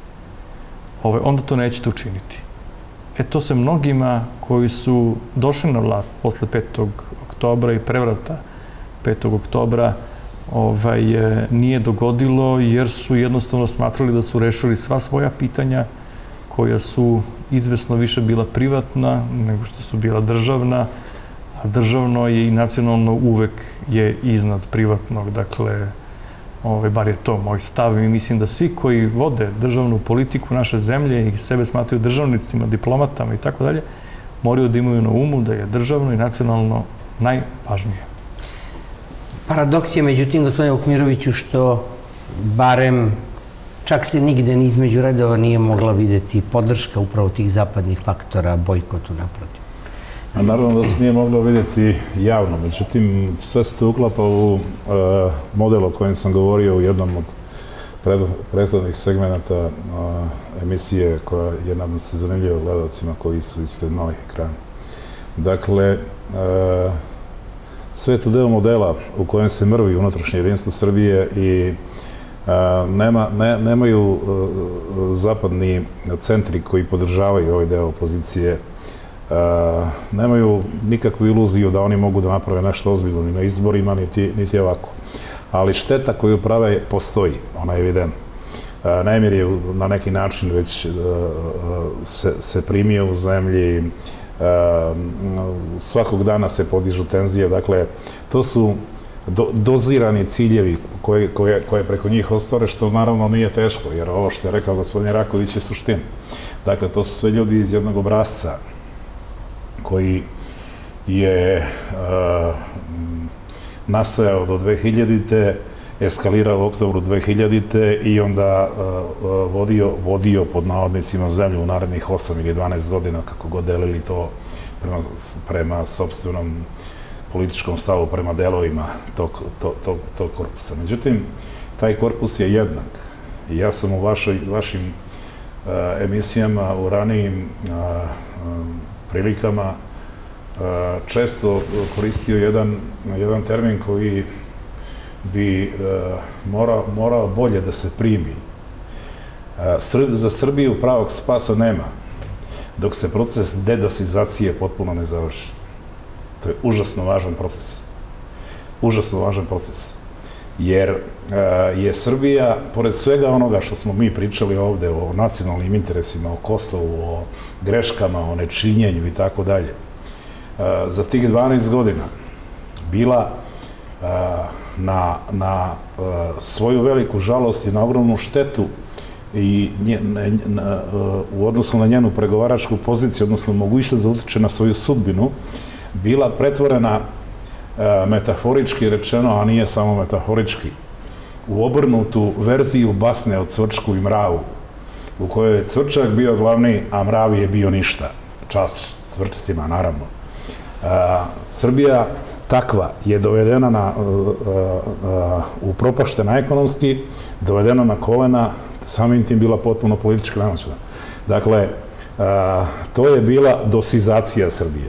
ovaj, onda to nećete učiniti. E, to se mnogima koji su došli na vlast posle petog oktobra i prevrata petog oktobra ovaj, nije dogodilo, jer su jednostavno smatrali da su rešili sva svoja pitanja koja su izvesno više bila privatna nego što su bila državna, a državno je i nacionalno uvek je iznad privatnog. Dakle, ovaj, bar je to moj stav i mislim da svi koji vode državnu politiku naše zemlje i sebe smatraju državnicima, diplomatama i tako dalje, moraju da imaju na umu da je državno i nacionalno najvažnije. Paradoks je, međutim, gospodine Vukmiroviću, što barem čak se nigde ni između redova nije mogla videti podrška upravo tih zapadnih faktora bojkotu naprotiv. A naravno da se nije moglo vidjeti javno, međutim, sve se to uklapa u uh, model o kojem sam govorio u jednom od pred, prethodnih segmenata uh, emisije koja je, nadam se, zanimljiva gledalcima koji su ispred malih ekrana. Dakle, uh, sve je to deo modela u kojem se mrvi unutrašnje jedinstvo Srbije i a, nema, ne, nemaju a, zapadni centri koji podržavaju ovaj deo opozicije, a, nemaju nikakvu iluziju da oni mogu da naprave nešto ozbiljno ni na izborima, niti, niti ovako. Ali šteta koju prave postoji, ona je evidentna. Nemir je na neki način već a, se, se primio u zemlji, svakog dana se podižu tenzije. Dakle, to su do, dozirani ciljevi koje, koje, koje preko njih ostvare, što naravno nije teško, jer ovo što je rekao gospodin Raković je suština. Dakle, to su sve ljudi iz jednog obrazca koji je uh, nastajao do dve hiljadite. eskalirao u oktobru dve hiljadite. i onda uh, vodio, vodio pod navodnicima zemlju u narednih osam ili dvanaest godina, kako god delili to prema, prema sopstvenom političkom stavu, prema delovima tog, tog, tog, tog korpusa. Međutim, taj korpus je jednak. I ja sam u vašoj, vašim uh, emisijama, u ranijim uh, um, prilikama uh, često koristio jedan, jedan termin koji bi uh, morao, morao bolje da se primi. Uh, Srb, za Srbiju pravog spasa nema, dok se proces dedosizacije potpuno ne završi. To je užasno važan proces. Užasno važan proces. Jer uh, je Srbija, pored svega onoga što smo mi pričali ovde o nacionalnim interesima, o Kosovu, o greškama, o nečinjenju i tako dalje, za tih dvanaest godina bila uh, na, na uh, svoju veliku žalost i na ogromnu štetu i nje, na, na, uh, u odnosu na njenu pregovaračku poziciju, odnosno mogućnost da utiče na svoju sudbinu, bila pretvorena uh, metaforički rečeno, a nije samo metaforički, u obrnutu verziju basne o Cvrčku i mravu, u kojoj je Cvrčak bio glavni, a mrav je bio ništa. Čast Cvrčcima, naravno. Uh, Srbija takva je dovedena na, uh, uh, uh, upropaštena ekonomski, dovedena na kolena, samim tim bila potpuno politički nemoćna. Dakle, uh, to je bila dosizacija Srbije.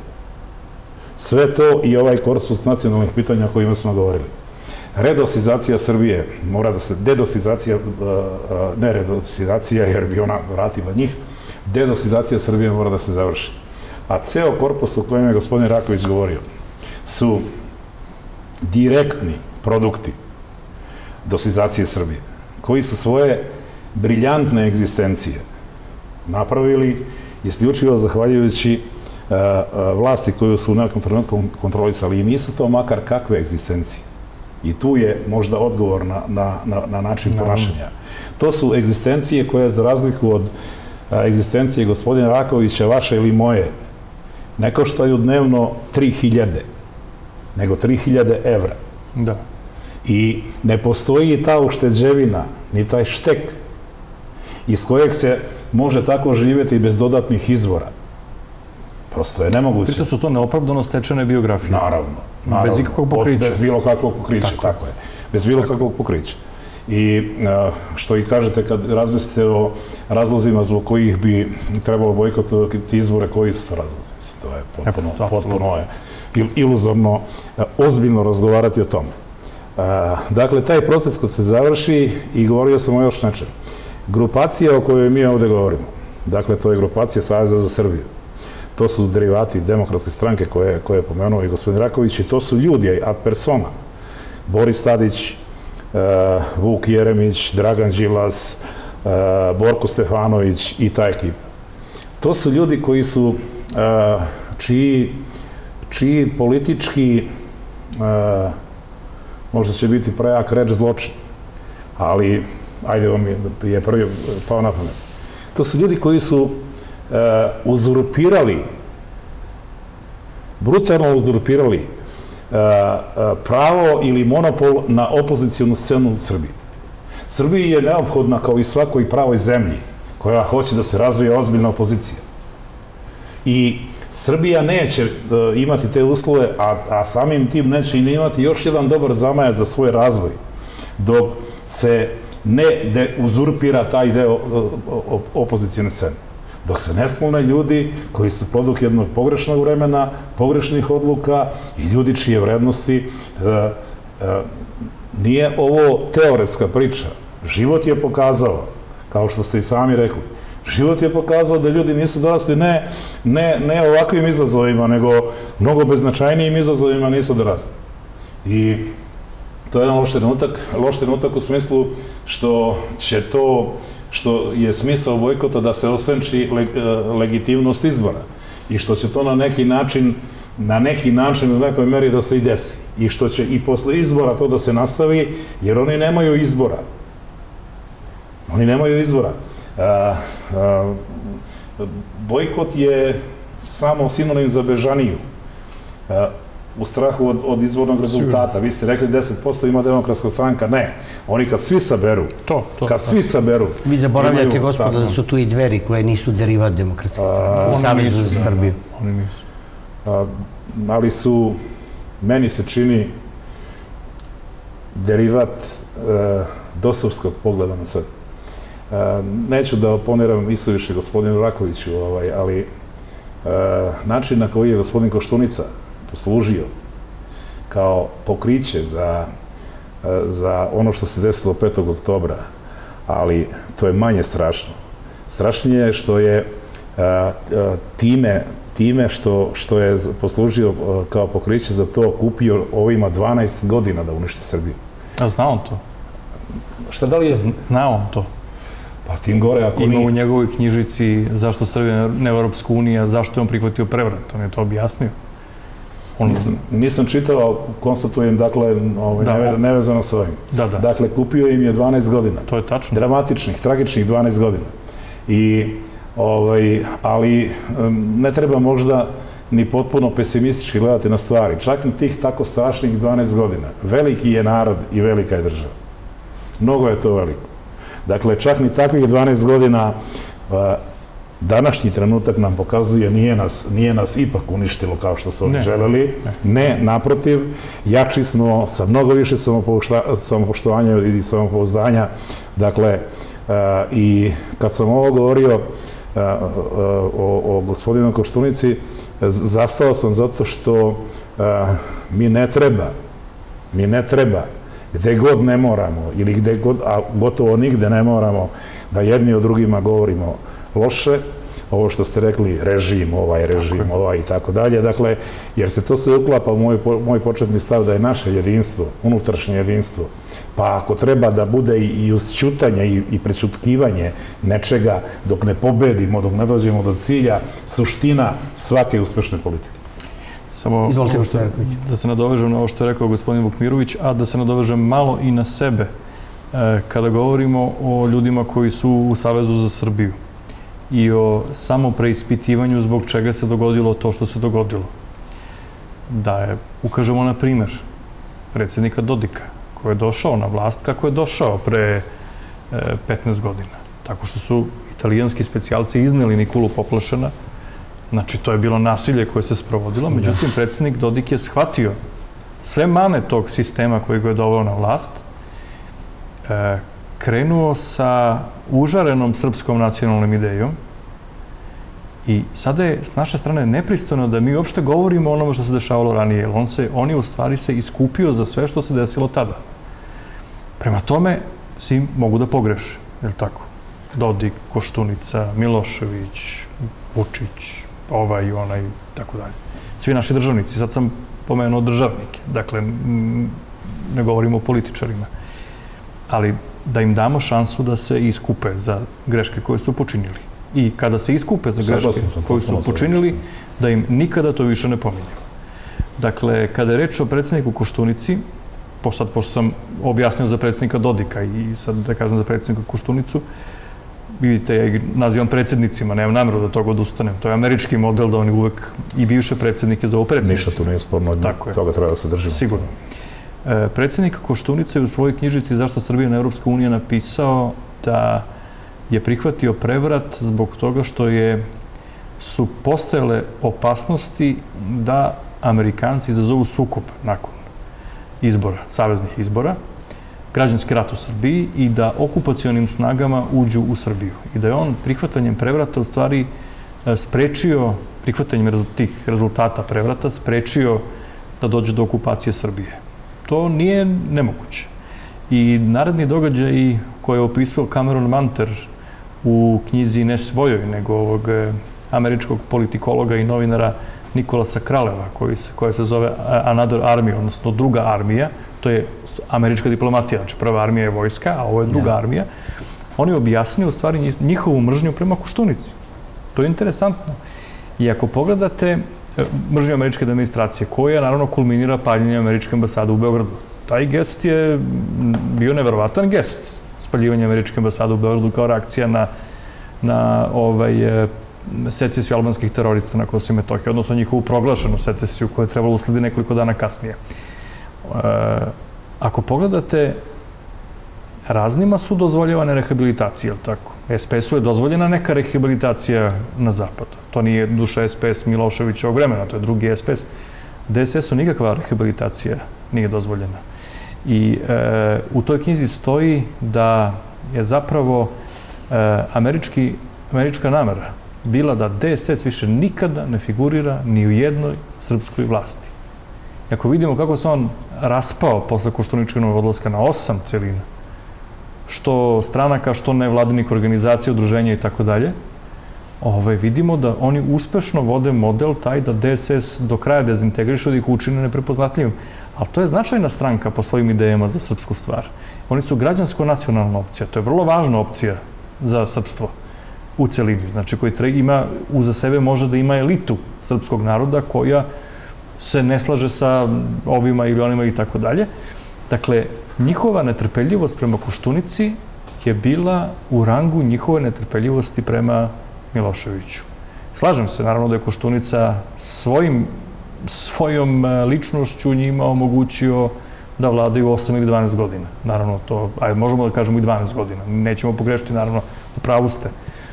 Sve to i ovaj korpus nacionalnih pitanja o kojima smo govorili. Redosizacija Srbije mora da se, dedosizacija, uh, uh, ne redosizacija jer bi ona vratila njih, dedosizacija Srbije mora da se završi. A ceo korpus o kojem je gospodin Raković govorio su direktni produkti dosizacije Srbije, koji su svoje briljantne egzistencije napravili isključivo zahvaljujući uh, uh, vlasti koju su u nekom trenutku kontrolisali. I nisu to makar kakve egzistencije. I tu je možda odgovor na, na, na, na način ponašanja. To su egzistencije koje, za razliku od uh, egzistencije gospodina Rakovića, vaše ili moje, ne koštaju dnevno tri hiljade, nego tri hiljade evra. Da. I ne postoji ta ušteđevina, ni taj štek iz kojeg se može tako živjeti bez dodatnih izvora. Prosto je nemoguće. Pritom su to neopravdano stečene biografije. Naravno. naravno Bez ikakvog pokrića. Bez bilo kakvog pokrića, tako, tako je. Bez bilo kakvog pokrića. I što i kažete kad razmislite o razlozima zbog kojih bi trebalo bojkotovati izbore, koji su to razlozi? To je potpuno, Epo, potpuno je iluzorno ozbiljno razgovarati o tome. Dakle, taj proces kad se završi, i govorio sam o još nečem, grupacija o kojoj mi ovde govorimo, dakle, to je grupacija Saveza za Srbiju. To su derivati demokratske stranke koje, koje je pomenuo i gospodin Raković, i to su ljudi ad persona. Boris Tadić, Uh, Vuk Jeremić, Dragan Đilas, uh, Borko Stefanović i ta ekipa. To su ljudi koji su, uh, čiji, čiji politički, uh, možda će biti prejak reč zločin, ali ajde vam je, je prvi pao na pamet. To su ljudi koji su uh, uzurpirali, brutalno uzurpirali pravo ili monopol na opozicijonu scenu u Srbiji. Srbiji je neophodna, kao i svakoj pravoj zemlji koja hoće da se razvije ozbiljna opozicija. I Srbija neće imati te uslove, a, a samim tim neće i imati još jedan dobar zamajac za svoj razvoj, dok se ne uzurpira taj deo opozicijne scene. Dok se ne sklone ljudi koji su produkt jednog pogrešnog vremena, pogrešnih odluka i ljudi čije vrednosti. E, e, nije ovo teoretska priča. Život je pokazao, kao što ste i sami rekli, život je pokazao da ljudi nisu dorasli ne, ne, ne ovakvim izazovima, nego mnogo beznačajnijim izazovima nisu dorasli. I to je jedan loš trenutak, loš trenutak u smislu što će to, što je smisao bojkota da se osenči legitimnost izbora i što će to na neki način na neki način, u nekoj meri da se i desi. I što će i posle izbora to da se nastavi, jer oni nemaju izbora. Oni nemaju izbora. A, a, bojkot je samo sinonim za bežaniju. A, u strahu od, od izbornog rezultata. Vi ste rekli deset posto ima Demokratska stranka. Ne. Oni kad svi saberu, to, to, kad svi saberu... Vi zaboravljate, gospodo, da su tu i Dveri koje nisu derivat Demokratske stranke. U Savezu za Srbiju. Oni nisu. A, ali su, meni se čini, derivat e, dosovskog pogleda na sve. E, neću da oponiram istoviše gospodinu Rakoviću, ovaj, ali e, način na koji je gospodin Koštunica poslužio kao pokriće za, za ono što se desilo petog oktobra, ali to je manje strašno. Strašnije je što je a, a, time, time što, što je poslužio a, kao pokriće za to kupio ovima dvanaest godina da uništi Srbiju. A zna on to? Šta da li je? Zna on to. Pa tim gore ako ima nije... u njegovoj knjižici zašto Srbija ne Evropska unija, zašto je on prihvatio prevrat. On je to objasnio. On... Nisam, nisam čitao, konstatujem, dakle, ovaj, da, neve, nevezano s ovim. Da, da. Dakle, kupio im je dvanaest godina. To je tačno. Dramatičnih, tragičnih dvanaest godina. I, ovaj, ali ne treba možda ni potpuno pesimistički gledati na stvari. Čak ni tih tako strašnih dvanaest godina. Veliki je narod i velika je država. Mnogo je to veliko. Dakle, čak ni takvih dvanaest godina današnji trenutak nam pokazuje nije nas, nije nas ipak uništilo kao što su oni želeli. Ne, naprotiv, jači smo sa mnogo više samopoštovanja i samopouzdanja. Dakle, i kad sam ovo govorio o, o gospodinu Koštunici, zastao sam zato što mi ne treba, mi ne treba, gde god ne moramo, ili gde god, a gotovo nigde ne moramo, da jedni o drugima govorimo loše, ovo što ste rekli, režim, ovaj režim, ovaj i tako dalje, dakle, jer se to sve uklapa u moj, moj početni stav da je naše jedinstvo, unutrašnje jedinstvo, pa ako treba da bude i, i usćutanje i, i prećutkivanje nečega dok ne pobedimo, dok ne dođemo do cilja, suština svake uspešne politike. Samo Izvolite, što je da se nadovežem na ovo što je rekao gospodin Vukmirović, a da se nadovežem malo i na sebe kada govorimo o ljudima koji su u Savezu za Srbiju i o samopreispitivanju zbog čega se dogodilo to što se dogodilo. Da je, ukažemo na primer predsjednika Dodika, koji je došao na vlast kako je došao pre petnaest godina. Tako što su italijanski specijalci izneli Nikolu Poplašena. Znači, to je bilo nasilje koje se sprovodilo. Međutim, predsjednik Dodik je shvatio sve mane tog sistema koji ga je doveo na vlast, krenuo sa užarenom srpskom nacionalnom idejom i sada je s naše strane nepristojno da mi uopšte govorimo o onome što se dešavalo ranije, jer on, se, on je u stvari se iskupio za sve što se desilo tada. Prema tome, svi mogu da pogreše, je li tako? Dodik, Koštunica, Milošević, Vučić, ovaj i onaj, tako dalje. Svi naši državnici, sad sam pomenuo državnike, dakle, ne govorimo o političarima, ali da im damo šansu da se iskupe za greške koje su počinili. I kada se iskupe za greške koje su počinili, da im nikada to više ne pominjamo. Dakle, kada je reč o predsjedniku Koštunici, sad pošto sam objasnio za predsjednika Dodika i sad da kažem za predsjednika Koštunicu, vidite, ja ih nazivam predsjednicima, nemam namjeru da toga odustanem. To je američki model da oni uvek i bivše predsjednike zovu predsjednici. Ništa tu nije sporno, toga treba da se držimo. Sigurno. Predsjednik Koštunica je u svojoj knjižici Zašto Srbija ne Evropska unija napisao da je prihvatio prevrat zbog toga što je, su postojale opasnosti da Amerikanci izazovu sukob nakon izbora, saveznih izbora, građanski rat u Srbiji i da okupacionim snagama uđu u Srbiju. I da je on prihvatanjem prevrata u stvari sprečio, prihvatanjem tih rezultata prevrata, sprečio da dođe do okupacije Srbije. To nije nemoguće. I naredni događaj koje je opisao Cameron Manter u knjizi ne svojoj, nego ovog američkog politikologa i novinara Nikolasa Kraleva, koja se zove Another Army, odnosno druga armija, to je američka diplomatija, znači prva armija je vojska, a ovo je druga armija, on je objasnio u stvari njihovu mržnju prema Koštunici. To je interesantno. I ako pogledate mržnje američke administracije, koja naravno kulminira paljenjem američke ambasade u Beogradu. Taj gest je bio neverovatan gest, spaljivanje američke ambasade u Beogradu kao reakcija na, na ovaj, secesiju albanskih terorista na Kosovo i Metohiji, odnosno njihovu proglašenu secesiju koja je trebala usledi nekoliko dana kasnije. E, ako pogledate, raznima su dozvoljavane rehabilitacije, ili tako? es pe esu je dozvoljena neka rehabilitacija na zapadu. To nije duša es pe es Miloševićevog vremena, to je drugi es pe es. de es esu nikakva rehabilitacija nije dozvoljena. I e, u toj knjizi stoji da je zapravo e, američki, američka namera bila da de es es više nikada ne figurira ni u jednoj srpskoj vlasti. I ako vidimo kako se on raspao posle Koštuničinog odlaska na osam celina, što stranaka, što nevladinih organizacija, udruženja i tako dalje, vidimo da oni uspešno vode model taj da de es es do kraja dezintegrišu da ih učine neprepoznatljivim. Ali to je značajna stranka po svojim idejama za srpsku stvar. Oni su građansko-nacionalna opcija. To je vrlo važna opcija za srpstvo u celini. Znači, koji ima, uza sebe može da ima elitu srpskog naroda koja se ne slaže sa ovima ili onima i tako dalje. Dakle, njihova netrpeljivost prema Koštunici je bila u rangu njihove netrpeljivosti prema Miloševiću. Slažem se, naravno da je Koštunica svojim, svojom ličnošću njima omogućio da vladaju osam ili dvanaest godina. Naravno, to, ajde, možemo da kažemo i dvanaest godina. Nećemo pogrešiti, naravno, u pravu ste.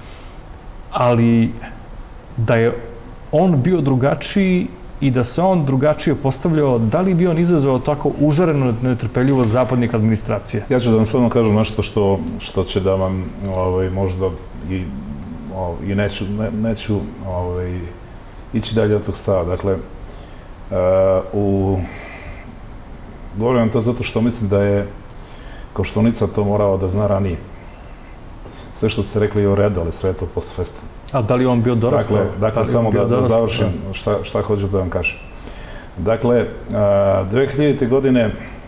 Ali da je on bio drugačiji i da se on drugačije postavljao, da li bi on izazvao tako užarenu netrpeljivost zapadnih administracija? Ja ću da vam samo kažem nešto što, što će da vam ovaj, možda i, i neću, ne, neću ovaj, ići dalje od tog stava. Dakle, uh, u, govorim vam to zato što mislim da je Koštunica to morao da zna ranije. Sve što ste rekli je u redu, ali sve je to post festum. A da li on bio dorastao? Dakle, dakle samo da, da završim šta, šta hoću da vam kažem. Dakle, dve hiljadite. godine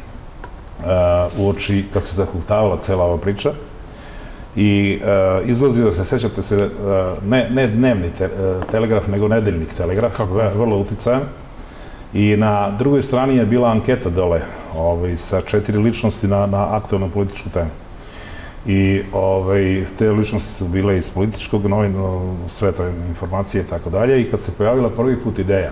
uoči kad se zahuktavala cela ova priča i izlazio se, sećate se, ne, ne dnevni te, telegraf, nego nedeljnik telegraf, vrlo uticajan. I na drugoj strani je bila anketa dole ovaj, sa četiri ličnosti na, na aktualnu političku temu. I ovaj, te ličnosti su bile iz političkog, novina, sveta informacije i tako dalje. I kad se pojavila prvi put ideja,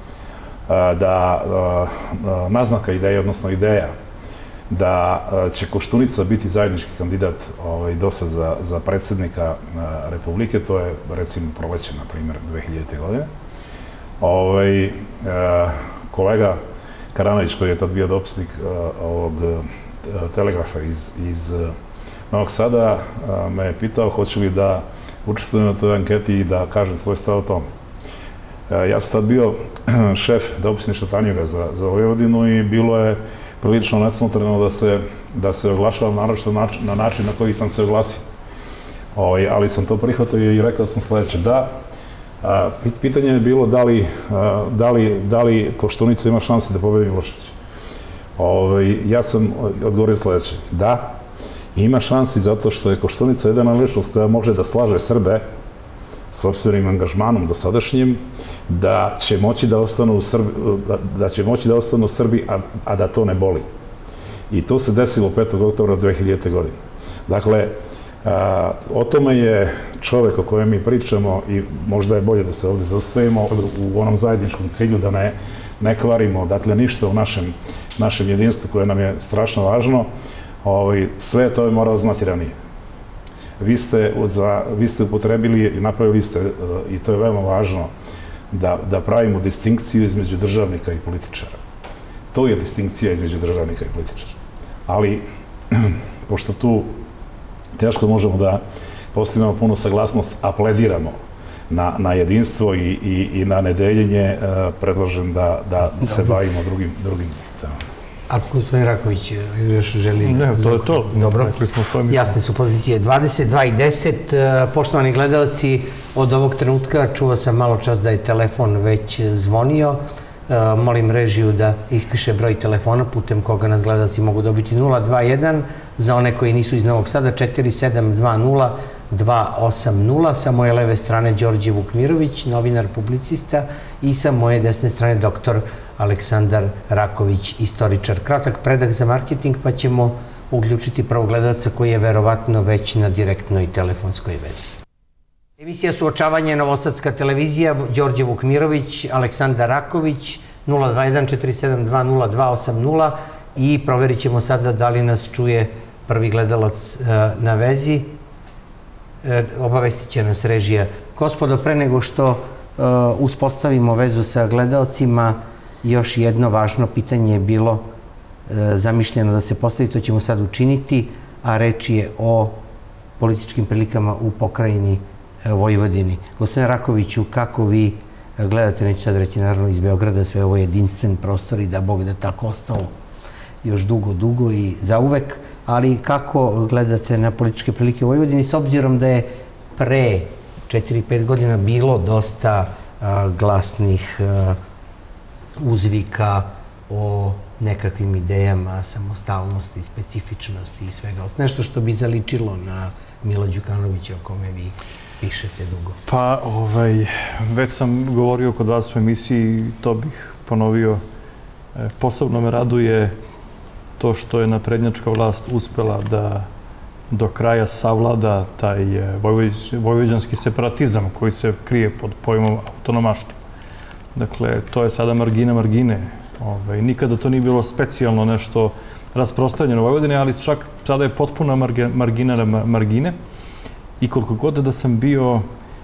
da, naznaka ideje, odnosno ideja, da će Koštunica biti zajednički kandidat ovaj, dosa za, za predsjednika Republike, to je recimo proleće, na primjer, dve hiljadite. godine. Ovaj, kolega Karanović, koji je tad bio dopisnik ovog telegrafa iz, iz Novog Sada, me je pitao hoću li da učestvujem na toj anketi i da kažem svoj stav o tome. Ja sam tad bio šef dopisništva Tanjuga za, za Vojvodinu i bilo je prilično nesmotreno da se, da se oglašavam naročito na način na koji sam se oglasio. O, ali sam to prihvatio i rekao sam sljedeće, da, a, pitanje je bilo da li, a, da li, da li Koštunica ima šanse da pobedi Milošević. Ja sam odgovorio sljedeće, da, ima šansi zato što je Koštunica jedina ličnost koja može da slaže Srbe s opštvenim angažmanom dosadašnjim, da će moći da ostanu u Srbi, da, da će moći da ostanu u Srbi, a, a da to ne boli. I to se desilo petog oktobra dve hiljadite. godine. Dakle, a, o tome je čovek o kojem mi pričamo i možda je bolje da se ovdje zaustavimo u onom zajedničkom cilju da ne, ne kvarimo, dakle, ništa u našem, našem jedinstvu koje nam je strašno važno. Ovaj, sve to je morao znati ranije. Vi ste, za, vi ste upotrebili i napravili ste, i to je veoma važno, da, da pravimo distinkciju između državnika i političara. To je distinkcija između državnika i političara. Ali, pošto tu teško možemo da postignemo punu saglasnost, a plediramo na, na jedinstvo i, i, i na nedeljenje, predlažem da, da se bavimo drugim, drugim temama. Ako gospodin Raković još želi... Ne, to je to. Dobro. Jasne su pozicije dvadeset dva i deset. Poštovani gledalci, od ovog trenutka čuo sam malo čas da je telefon već zvonio. Molim režiju da ispiše broj telefona putem koga nas gledalci mogu dobiti nula dva jedan za one koji nisu iz Novog Sada, četiri sedam dva nula dva osam nula. Sa moje leve strane Đorđe Vukmirović, novinar, publicista, i sa moje desne strane doktor Aleksandar Raković, istoričar. Kratak predah za marketing, pa ćemo uključiti prvog gledalca koji je verovatno već na direktnoj telefonskoj vezi. Emisija Suočavanje, Novosadska televizija, Đorđe Vukmirović, Aleksandar Raković, nula dva jedan četiri sedam dva nula dva osam nula, i proverit ćemo sada da li nas čuje prvi gledalac na vezi. Obavestit će nas režija. Gospodo, pre nego što uspostavimo vezu sa gledalcima, još jedno važno pitanje je bilo zamišljeno da se postavi, to ćemo sad učiniti, a reč je o političkim prilikama u pokrajini Vojvodini. Gospodine Rakoviću, kako vi gledate, neću sad reći naravno iz Beograda, sve ovo jedinstven prostor i da Bog da tako ostalo još dugo, dugo i zauvek, ali kako gledate na političke prilike u Vojvodini, s obzirom da je pre četiri pet godina bilo dosta glasnih uzvika o nekakvim idejama, samostalnosti, specifičnosti i svega. Nešto što bi zaličilo na Mila Đukanovića, o kome vi pišete dugo. Pa, već sam govorio kod vas u emisiji, to bih ponovio. Posebno me raduje to što je naprednjačka vlast uspela da do kraja savlada taj vojvođanski separatizam koji se krije pod pojmom autonomaštva. Dakle, to je sada margina margine. Nikada to nije bilo specijalno nešto rasprostranjeno u Vojvodini, ali čak sada je potpuna margina na margine. I koliko god da sam bio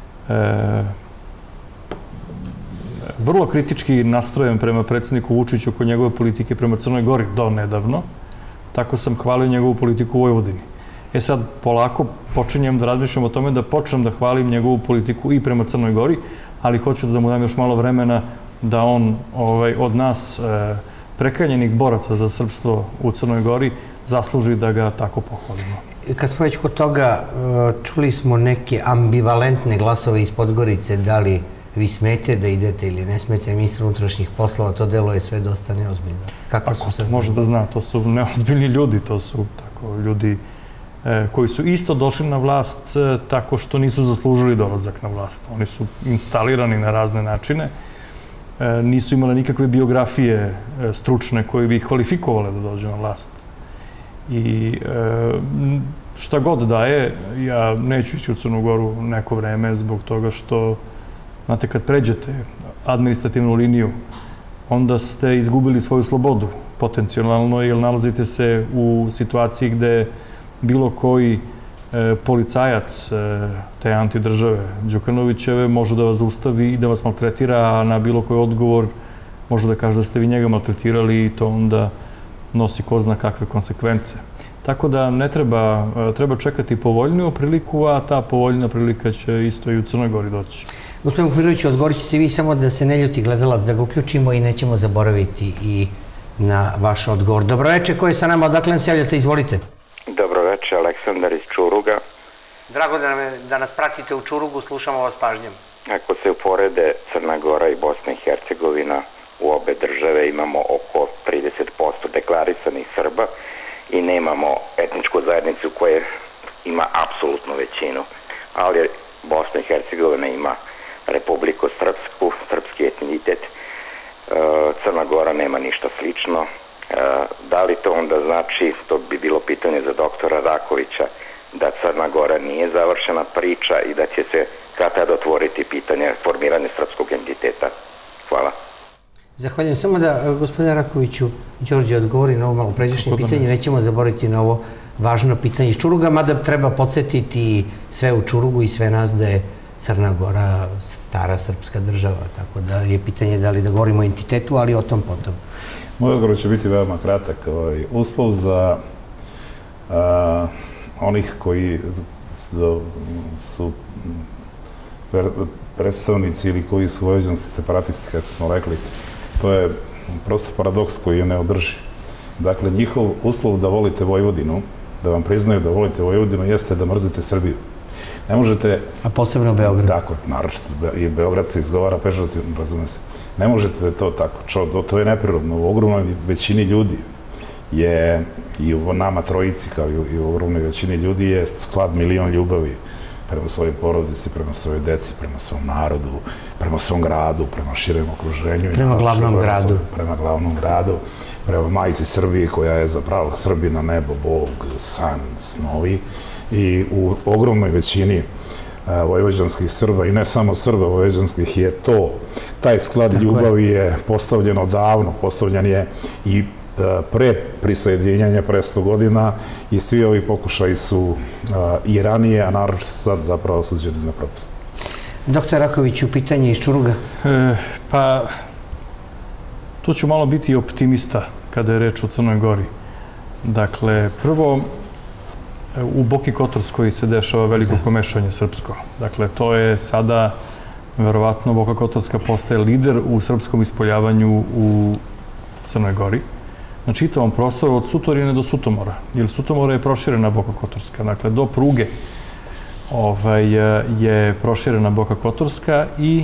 vrlo kritički nastrojen prema predsjedniku Vučiću kod njegove politike prema Crnoj Gori do nedavno, tako sam hvalio njegovu politiku u Vojvodini. E sad, polako počinjem da razmišljam o tome da počnem da hvalim njegovu politiku i prema Crnoj Gori, ali hoću da mu dam još malo vremena da on od nas, prekaljenih boraca za srpstvo u Crnoj Gori, zasluži da ga tako pohvalimo. Kad smo već kod toga, čuli smo neke ambivalentne glasove iz Podgorice, da li vi smete da idete ili ne smete, ministar unutrašnjih poslova, to delo je sve dosta neozbiljno. Kako su saznali? Može da zna, to su neozbiljni ljudi, to su tako ljudi koji su isto došli na vlast tako što nisu zaslužili dolazak na vlast. Oni su instalirani na razne načine, nisu imali nikakve biografije stručne koje bi ih kvalifikovale da dođe na vlast. I šta god da je, ja neću ići u Crnu Goru neko vreme zbog toga što, znate, kad pređete administrativnu liniju, onda ste izgubili svoju slobodu potencijalno, jer nalazite se u situaciji gde bilo koji policajac te antidržave Đukanovićeve može da vas zaustavi i da vas maltretira, a na bilo koji odgovor može da kaže da ste vi njega maltretirali i to onda nosi ko zna kakve konsekvence. Tako da ne treba, treba čekati povoljniju priliku, a ta povoljna prilika će isto i u Crnoj Gori doći. Gospodin Vukmiroviću, odgovorit ćete vi samo da se ne ljuti gledalac, da ga uključimo i nećemo zaboraviti i na vaš odgovor. Dobroveče, ko je sa nama? Odakle se javljate? Izvolite. Dobroveče, Aleksandar iz Čuruga. Drago da nas pratite u Čurugu, slušamo vas pažnjom. Ako se uporede Crna Gora i Bosna i Hercegovina, u obe države imamo oko trideset posto deklarisanih Srba i nemamo etničku zajednicu koja ima apsolutnu većinu. Ali Bosna i Hercegovina ima Republiku Srpsku, srpski etnitet. Crna Gora nema ništa slično. Da li to onda znači, to bi bilo pitanje za doktora Rakovića, da Crna Gora nije završena priča i da će se kad tad otvoriti pitanje formiranja srpskog entiteta? Hvala. Zahvaljujem. Samo da, gospodine Rakoviću, Đorđe odgovori na ovo malo pređašnje pitanje. Nećemo zaboraviti na ovo važno pitanje iz Čuruga, mada treba podsjetiti sve u Čurugu i sve nas da je Crna Gora stara srpska država. Tako da je pitanje da li da govorimo o entitetu, ali o tom potom. Moj odgovor će biti veoma kratak. Uslov za onih koji su predstavnici ili koji su vojvođanski separatisti, kako smo rekli, to je prosto paradoks koji je neodrživ. Dakle, njihov uslov da volite Vojvodinu, da vam priznaju da volite Vojvodinu, jeste da mrzite Srbiju. Ne možete... A posebno Beograd. Tako, naročito. I Beograd se izgovara pežorativno, razume se. Ne možete da je to tako. To je neprirodno. U ogromnoj većini ljudi je, i u nama trojici, kao i u ogromnoj većini ljudi, je sklad milion ljubavi prema svojoj porodici, prema svojoj deci, prema svom narodu, prema svom gradu, prema širem okruženju. Prema glavnom gradu. Prema glavnom gradu, prema majici Srbiji koja je zapravo Srbina, nebo, Bog, san, snovi. I u ogromnoj većini vojvođanskih Srba, i ne samo Srba vojvođanskih, je to, taj sklad ljubavi je postavljen odavno, postavljen je i pre prisjedinjanja, pre sto godina, i svi ovi pokušaji su i ranije, a naročito sad zapravo osuđeni na propast. Doktor Rakoviću, pitanje iz Čuruga. Pa, tu ću malo biti optimista kada je reč o Crnoj Gori. Dakle, prvo, u Boki Kotorskoj se dešava veliko komešanje srpsko. Dakle, to je sada, verovatno, Boka Kotorska postaje lider u srpskom ispoljavanju u Crnoj Gori. Na čitavom prostoru od Sutorine do Sutomora. Jer Sutomora je proširena Boka Kotorska. Dakle, do pruge je proširena Boka Kotorska i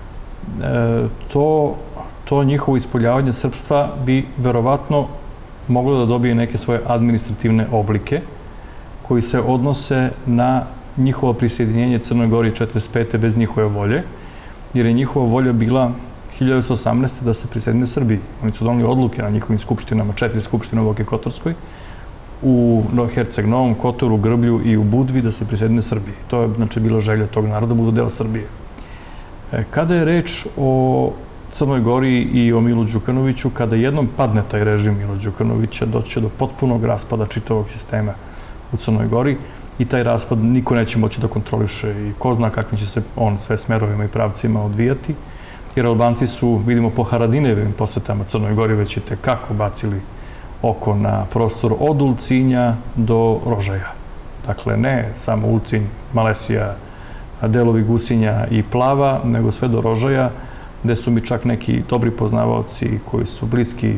to njihovo ispoljavanje srpstva bi verovatno moglo da dobije neke svoje administrativne oblike koji se odnose na njihovo prisjedinjenje Crnoj Gori četrdeset pete bez njihove volje, jer je njihova volja bila hiljadu devetsto osamnaeste. da se prisjedine Srbiji. Oni su doneli odluke na njihovim skupštinama, četiri skupštine u Boki Kotorskoj, u Herceg Novom, Kotoru, Grblju i u Budvi, da se prisjedine Srbiji. To je, znači, bila želja tog naroda da budu deo Srbije. Kada je reč o Crnoj Gori i o Milu Đukanoviću, kada jednom padne taj režim Mila Đukanovića, doći će do potpunog raspada čitavog sistema u Crnoj Gori i taj raspad niko neće moći da kontroliše i ko zna kakvim će se on sve smerovima i pravcima odvijati, jer Albanci su, vidimo po Haradinevim posvetama Crnoj Gori, već i tekako bacili oko na prostor od Ulcinja do Rožaja. Dakle, ne samo Ulcinj, Malesija, delovi Gusinja i Plava, nego sve do Rožaja, gde su mi čak neki dobri poznavaoci koji su bliski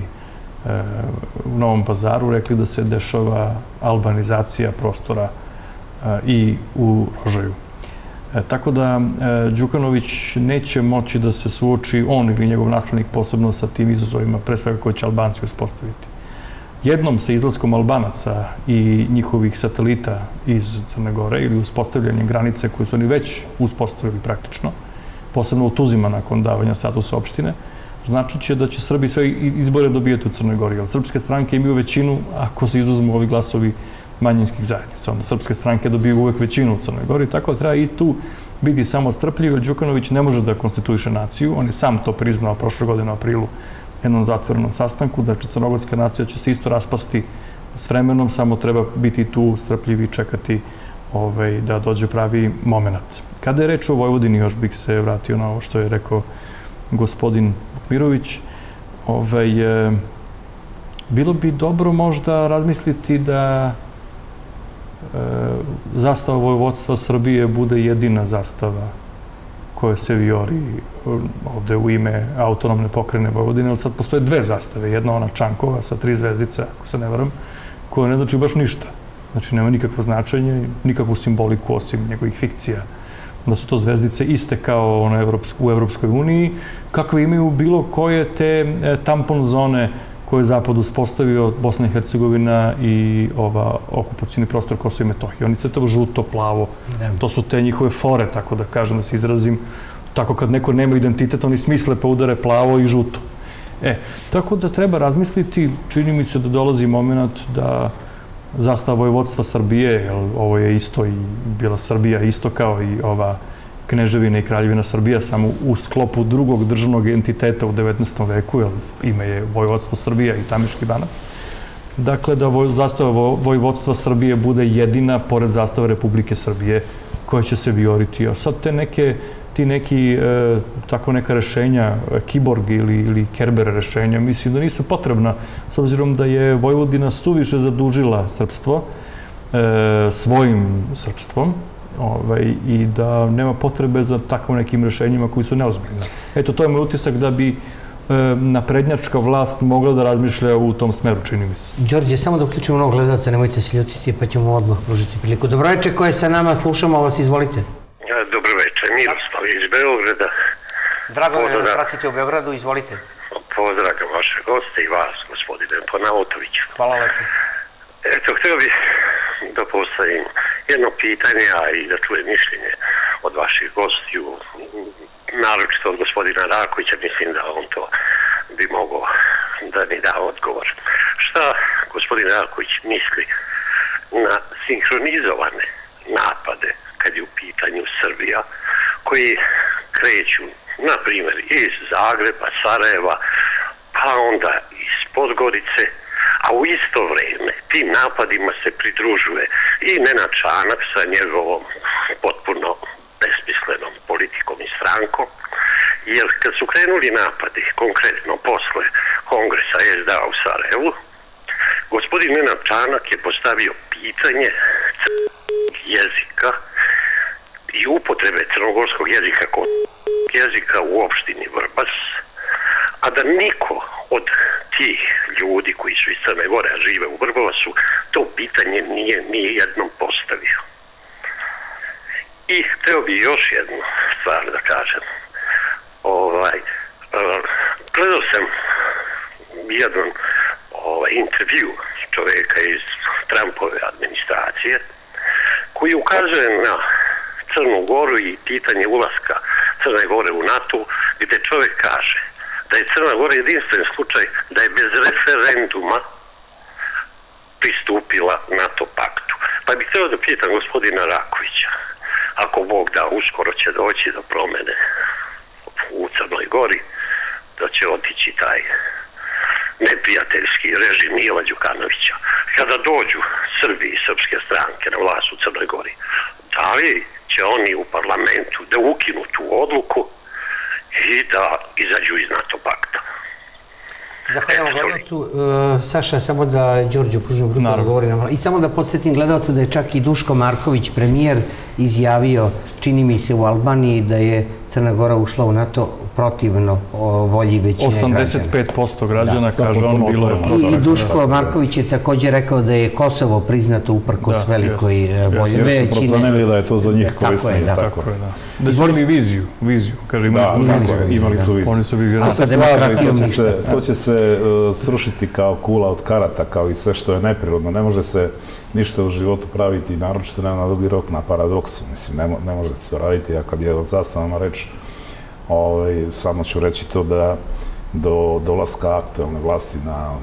u Novom Pazaru rekli da se dešava albanizacija prostora i u Rožaju. Tako da Đukanović neće moći da se suoči, on ili njegov naslednik, posebno sa tim izazovima, pre svega koji će Albanci uspostaviti. Jednom sa izlaskom Albanaca i njihovih satelita iz Crne Gore ili uspostavljanjem granice koje su oni već uspostavili praktično, posebno u Tuzima nakon davanja statusa opštine, znači će da će Srbi sve izbore dobijati u Crnoj Gori, jer srpske stranke imaju većinu ako se izuzmu ovi glasovi manjinskih zajednica. Onda srpske stranke dobiju uvek većinu u Crnoj Gori, tako da treba i tu biti samo strpljiv, jer Đukanović ne može da konstituiše naciju. On je sam to priznao prošle godine u aprilu jednom zatvorenom sastanku, da će crnogorska nacija će se isto raspasti s vremenom, samo treba biti tu strpljiv i čekati da dođe pravi moment. Kada je reč o Vojvodini, još bih se vratio na ovo što je rekao gospodin Vukmirović, bilo bi dobro možda razmisliti da zastava vojvodstva Srbije bude jedina zastava koja se vijori ovde u ime autonomne pokrajine Vojvodine, ali sad postoje dve zastave. Jedna ona Čankova sa tri zvezdice, ako se ne varam, koja ne znači baš ništa. Znači, nema nikakvo značenje, nikakvu simboliku osim njegovih fikcija. Da su to zvezdice iste kao u Evropskoj uniji, kakve imaju bilo koje te tampon zone koje je Zapad uspostavio, Bosna i Hercegovina i okupacijni prostor Kosova i Metohije. Oni crtavo žuto, plavo, to su te njihove fore, tako da kažem, da se izrazim. Tako kad neko nema identitet, oni smisle pa udare plavo i žuto. E, tako da treba razmisliti, čini mi se da dolazi moment da zastava vojvodstva Srbije, jer ovo je isto i bila Srbija isto kao i ova Kneževina i Kraljevina Srbija, samo u sklopu drugog državnog entiteta u devetnaestom veku, jer ime je Vojvodstvo Srbija i Tamiški Banat. Dakle, da zastava Vojvodstva Srbije bude jedina, pored zastave Republike Srbije, koja će se vijoriti. A sad te neke, ti neki, tako neka rešenja, kiborg ili kerber rešenja, mislim da nisu potrebna, s obzirom da je Vojvodina suviše zadužila srpstvo svojim srpstvom, i da nema potrebe za takvom nekim rešenjima koji su neozbiljne. Eto, to je moj utisak da bi naprednjačka vlast mogla da razmišlja u tom smeru, čini mi se. Đorđe, samo da uključimo novog gledalca, nemojte se ljutiti, pa ćemo odmah pružiti priliku. Dobro večer, ko je sa nama, slušamo vas, izvolite. Dobro večer, Miroslav iz Beograda. Drago je da nas pratite u Beogradu, izvolite. Pozdravljam vaše goste i vas, gospodine Ponautović. Hvala lepo. Eto, htio bih da postavim jedno pitanje, a i da čujem mišljenje od vaših gostiju, naročito od gospodina Rakovića, mislim da on to bi mogao da mi da odgovor. Šta gospodin Raković misli na sinhronizovane napade kad je u pitanju Srbija, koji kreću, na primjer, iz Zagreba, Sarajeva, pa onda iz Podgorice, a u isto vrijeme tim napadima se pridružuje i Nenad Čanak sa njegovom potpuno besmislenom politikom i strankom, jer kad su krenuli napadi, konkretno posle kongresa S D A u Sarajevu, gospodin Nenad Čanak je postavio pitanje jezika i upotrebe crnogorskog jezika kod jezika u opštini Vrbas, a da niko od tih ljudi koji su iz Crne Gore, a žive u Vrbasu, to pitanje nije ni jednom postavio. I hteo bi još jednu stvar da kažem. Ovaj, uh, gledao sam jedan ovaj, intervju čoveka iz Trumpove administracije koji ukazuje na Crnu Goru i pitanje ulaska Crne Gore u NATO, gdje čovjek kaže da je Crna Gora jedinstven slučaj da je bez referenduma pristupila NATO paktu. Pa bih htio da pitam gospodina Rakovića, ako Bog da, uskoro će doći do promene u Crnoj Gori, da će otići taj neprijateljski režim Mila Đukanovića. Kada dođu Srbi i srpske stranke na vlast u Crnoj Gori, da li će oni u parlamentu da ukinu tu odluku i da izađu iz NATO pakta? Zahvaljujem gledalcu. Saša, samo da Đorđe pružimo grupu da govori nam. I samo da podsjetim gledalca da je čak i Duško Marković, premijer, izjavio, čini mi se u Albaniji, da je Crna Gora ušla u NATO protivno volji većine građana. osamdeset pet posto građana, kaže on, bilo je protiv. I Duško Marković je također rekao da je Kosovo priznato uprkos velikoj volji većine. Jer su procenili da je to za njih korisnije. Tako je, da. Da su imali viziju, viziju, kaže imali su viziju. Oni su viziju. To će se srušiti kao kula od karata, kao i sve što je neprirodno. Ne može se ništa u životu praviti, naročito ne na dugi rok, na paradoksu. Mislim, ne možete to raditi, a kad je od zastavama reč, samo ću reći to da do dolaska aktualne vlasti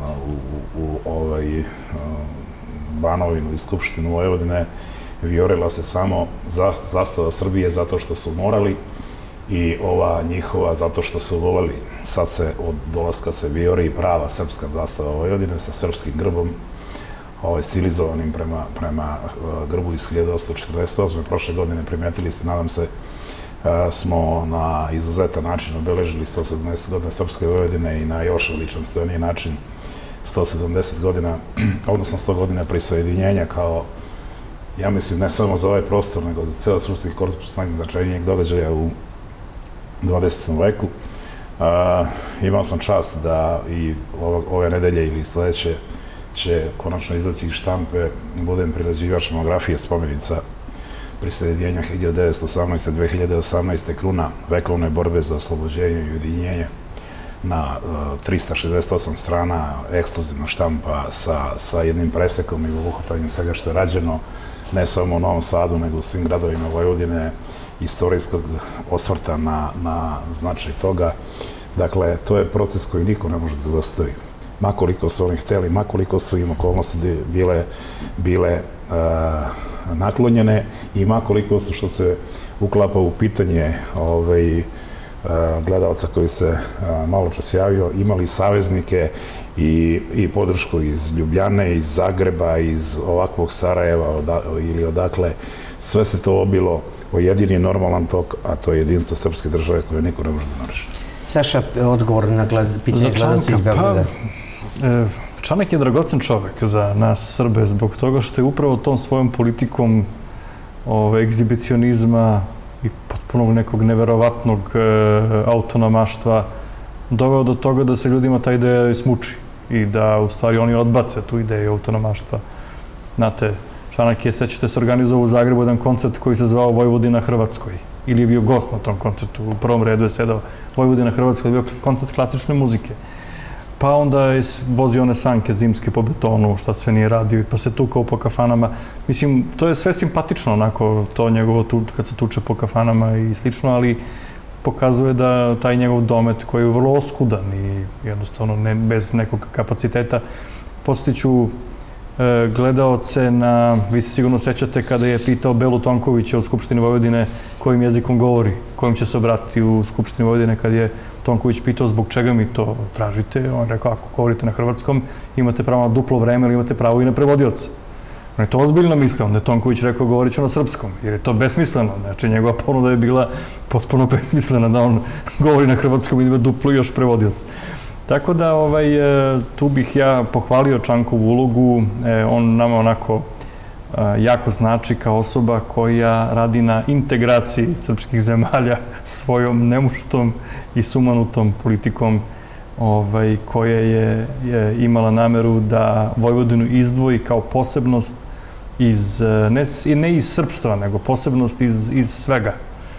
u Banovinu i Skupštinu Vojvodine vijorila se samo zastava Srbije zato što su morali i ova njihova zato što su voleli. Sad se od dolaska se vijori i prava srpska zastava Vojvodine sa srpskim grbom stilizovanim prema grbu iz hiljadu osamsto četrdeset osme. Prošle godine primetili ste, nadam se, smo na izuzetan način obeležili sto sedamdeset godina Srpske Vojvodine i na još veličanstveniji način sto sedamdeset godina, odnosno sto godina prisajedinjenja kao, ja mislim, ne samo za ovaj prostor, nego za cijela srpski korpus najznačajnijeg događaja u dvadesetom veku. Imao sam čast da i ove nedelje ili sledeće će konačno izaći iz štampe, budem priređivač monografije spomenica prisajedinjenja hiljadu devetsto osamnaeste do dve hiljade osamnaeste. kruna vekovne borbe za oslobođenje i ujedinjenje na trista šezdeset osam strana, ekskluzivna štampa sa jednim presekom i obuhvatanjem svega što je rađeno, ne samo u Novom Sadu, nego u svim gradovima Vojvodine, istorijskog osvrta na značaj toga. Dakle, to je proces koji niko ne može da zastavi. Makoliko su oni hteli, makoliko su im okolnosti bile naklonjene i makoliko su, što se uklapa u pitanje gledalca koji se malo čas javio, imali saveznike i podršku iz Ljubljane, iz Zagreba, iz ovakvog Sarajeva ili odakle. Sve se to obilo o jedini normalan tok, a to je jedinstvo srpske države koje niko ne može da naruši. Saša, odgovor na pitanje gledalca iz Beograda. Čanak je dragocen čovek za nas Srbe zbog toga što je upravo tom svojom politikom egzibicionizma i potpunog nekog neverovatnog autonomaštva doveo do toga da se ljudima ta ideja smuči i da u stvari oni odbace tu ideju autonomaštva. Znate, Čanak je, sećate se, organizovao u Zagrebu jedan koncert koji se zvao Vojvodina Hrvatskoj. Ili je bio gost na tom koncertu, u prvom redu je sedao Vojvodina Hrvatskoj, je bio koncert klasične muzike. Pa onda je vozio one sanke zimske po betonu, šta sve nije radio, pa se tukao po kafanama. Mislim, to je sve simpatično, onako, to njegovo, kad se tuče po kafanama i slično, ali pokazuje da taj njegov domet koji je vrlo oskudan i jednostavno ne, bez nekog kapaciteta. Podsjetiću e, gledaoce na, vi se sigurno sećate kada je pitao Belu Tonkovića u Skupštini Vojvodine kojim jezikom govori, kojim će se obratiti u Skupštini Vojvodine, kad je Tonković pitao zbog čega mi to tražite. On rekao, ako govorite na hrvatskom, imate pravo na duplo vreme, ali imate pravo i na prevodioca. On je to ozbiljno mislio, onda je Tonković rekao govorit ću na srpskom, jer je to besmisleno. Znači, njegova ponuda je bila potpuno besmislena da on govori na hrvatskom i ima duplo i još prevodioca. Tako da, ovaj, tu bih ja pohvalio Čankovu ulogu. On nama onako jako znači kao osoba koja radi na integraciji srpskih zemalja svojom nemuštom i sumanutom politikom ovaj, koja je, je imala nameru da Vojvodinu izdvoji kao posebnost iz, ne, ne iz srpstva, nego posebnost iz, iz svega.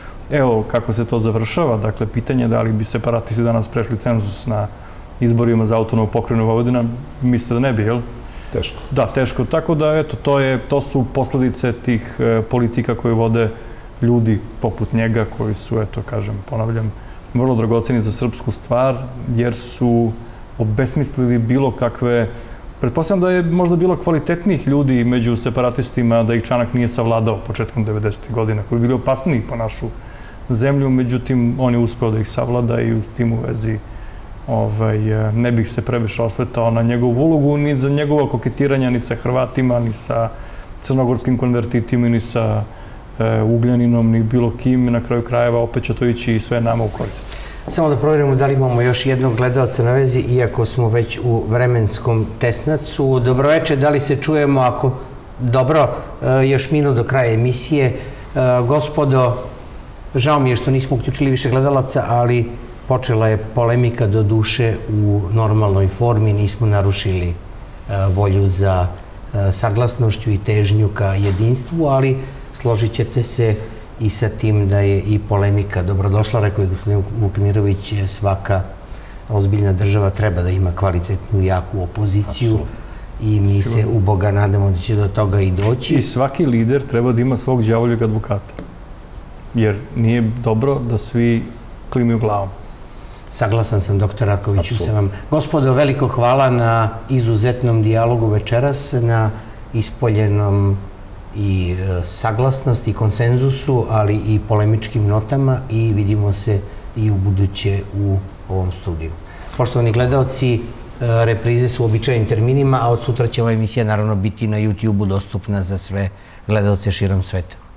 Evo kako se to završava. Dakle, pitanje je da li bi separatisti danas prešli cenzus na izborima za autonomnu pokrajinu Vojvodina, mislite da ne bi, jel? Teško. Da, teško. Tako da, eto, to, je, to su posledice tih e, politika koje vode ljudi poput njega, koji su, eto, kažem, ponavljam, vrlo dragoceni za srpsku stvar, jer su obesmislili bilo kakve... Pretpostavljam da je možda bilo kvalitetnih ljudi među separatistima, da ih Čanak nije savladao početkom devedesetih godina, koji bi bili opasniji po našu zemlju, međutim, on je uspeo da ih savlada i s tim u vezi ovaj, ne bih se previše osvetao na njegovu ulogu, ni za njegovo koketiranja, ni sa Hrvatima, ni sa crnogorskim konvertitima, ni sa e, Ugljaninom, ni bilo kim. Na kraju krajeva opet će to ići i sve nama u korist. Samo da provjerimo da li imamo još jednog gledalca na vezi, iako smo već u vremenskom tesnacu. Dobroveče, da li se čujemo? Ako dobro, još minut do kraja emisije. Gospodo, žao mi je što nismo uključili više gledalaca, ali počela je polemika do duše u normalnoj formi, nismo narušili volju za saglasnošću i težnju ka jedinstvu, ali složit ćete se i sa tim da je i polemika dobrodošla. Rekao je gospodin Vukmirović, svaka ozbiljna država treba da ima kvalitetnu, jaku opoziciju i mi se u Boga nadamo da će do toga i doći. I svaki lider treba da ima svog đavoljeg advokata, jer nije dobro da svi klimaju glavom. Saglasan sam, doktor Rakoviću, sa vam. Gospodo, veliko hvala na izuzetnom dijalogu večeras, na ispoljenom i saglasnosti i konsenzusu, ali i polemičkim notama, i vidimo se i u buduće u ovom studiju. Poštovani gledalci, reprize su u običajnim terminima, a od sutra će ova emisija naravno biti na YouTube-u dostupna za sve gledalce širom sveta.